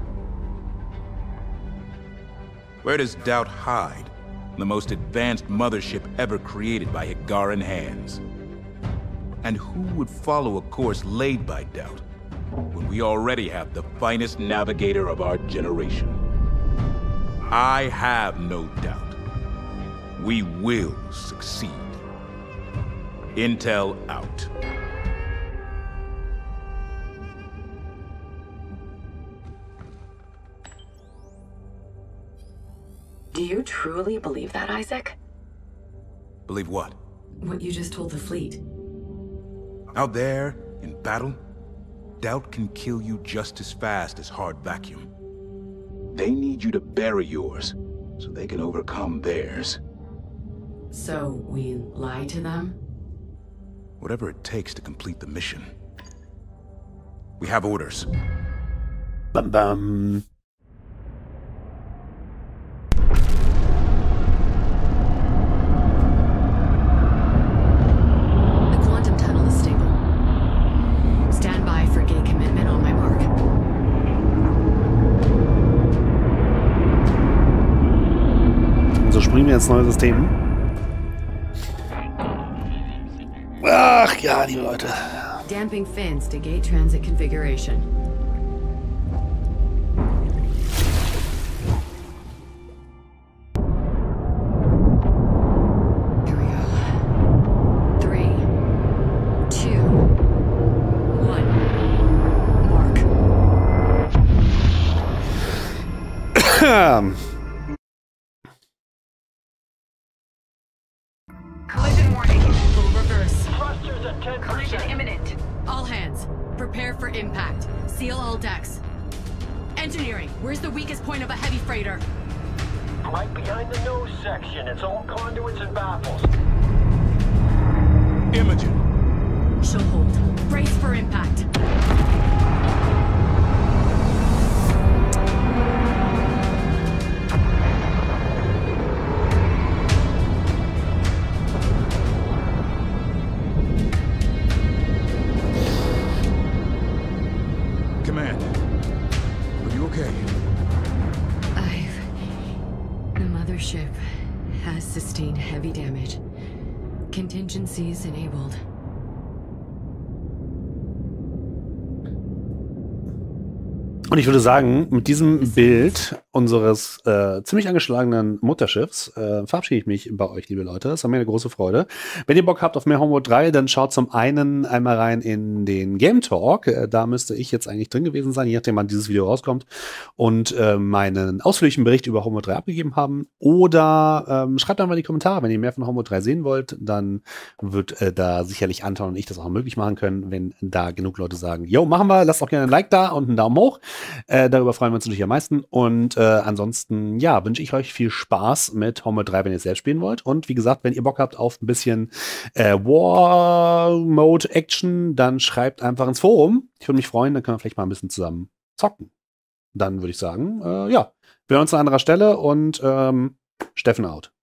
Where does doubt hide in the most advanced mothership ever created by Higaran hands? And who would follow a course laid by doubt when we already have the finest navigator of our generation? I have no doubt. We will succeed. Intel out.
Do you truly believe that, Isaac?
Believe what?
What you just told the fleet.
Out there, in battle, doubt can kill you just as fast as hard vacuum. They need you to bury yours, so they can overcome theirs.
So, we lie to them?
Whatever it takes to complete the mission. We have orders.
Bam bam.
The quantum tunnel is stable. Stand by for gate commitment on my mark.
So springen wir ins neue System. Ach ja, liebe Leute.
Damping fins to gate transit configuration. Here we go. 3, 2, 1. Mark.
Collision warning.
Full reverse.
Thrusters at 10%.
Collision imminent.
All hands, prepare for impact. Seal all decks. Engineering, where's the weakest point of a heavy freighter?
Right behind the nose section. It's all conduits and baffles.
Imogen!
She'll hold. Brace for impact.
Command. Are you okay?
The mothership has sustained heavy damage. Contingencies enabled.
Und ich würde sagen, mit diesem Bild unseres ziemlich angeschlagenen Mutterschiffs verabschiede ich mich bei euch, liebe Leute. Es war mir eine große Freude. Wenn ihr Bock habt auf mehr Homeworld 3, dann schaut zum einen einmal rein in den Game Talk. Da müsste ich jetzt eigentlich drin gewesen sein, je nachdem, wann dieses Video rauskommt. Und meinen ausführlichen Bericht über Homeworld 3 abgegeben haben. Oder schreibt einfach in die Kommentare, wenn ihr mehr von Homeworld 3 sehen wollt. Dann wird da sicherlich Anton und ich das auch möglich machen können, wenn da genug Leute sagen, yo, machen wir, lasst auch gerne ein Like da und einen Daumen hoch. Darüber freuen wir uns natürlich am meisten. Und ansonsten, ja, wünsche ich euch viel Spaß mit Homeworld 3, wenn ihr es selbst spielen wollt. Und wie gesagt, wenn ihr Bock habt auf ein bisschen War-Mode-Action, dann schreibt einfach ins Forum. Ich würde mich freuen, dann können wir vielleicht mal ein bisschen zusammen zocken. Dann würde ich sagen, ja, wir hören uns an anderer Stelle und Steffen out.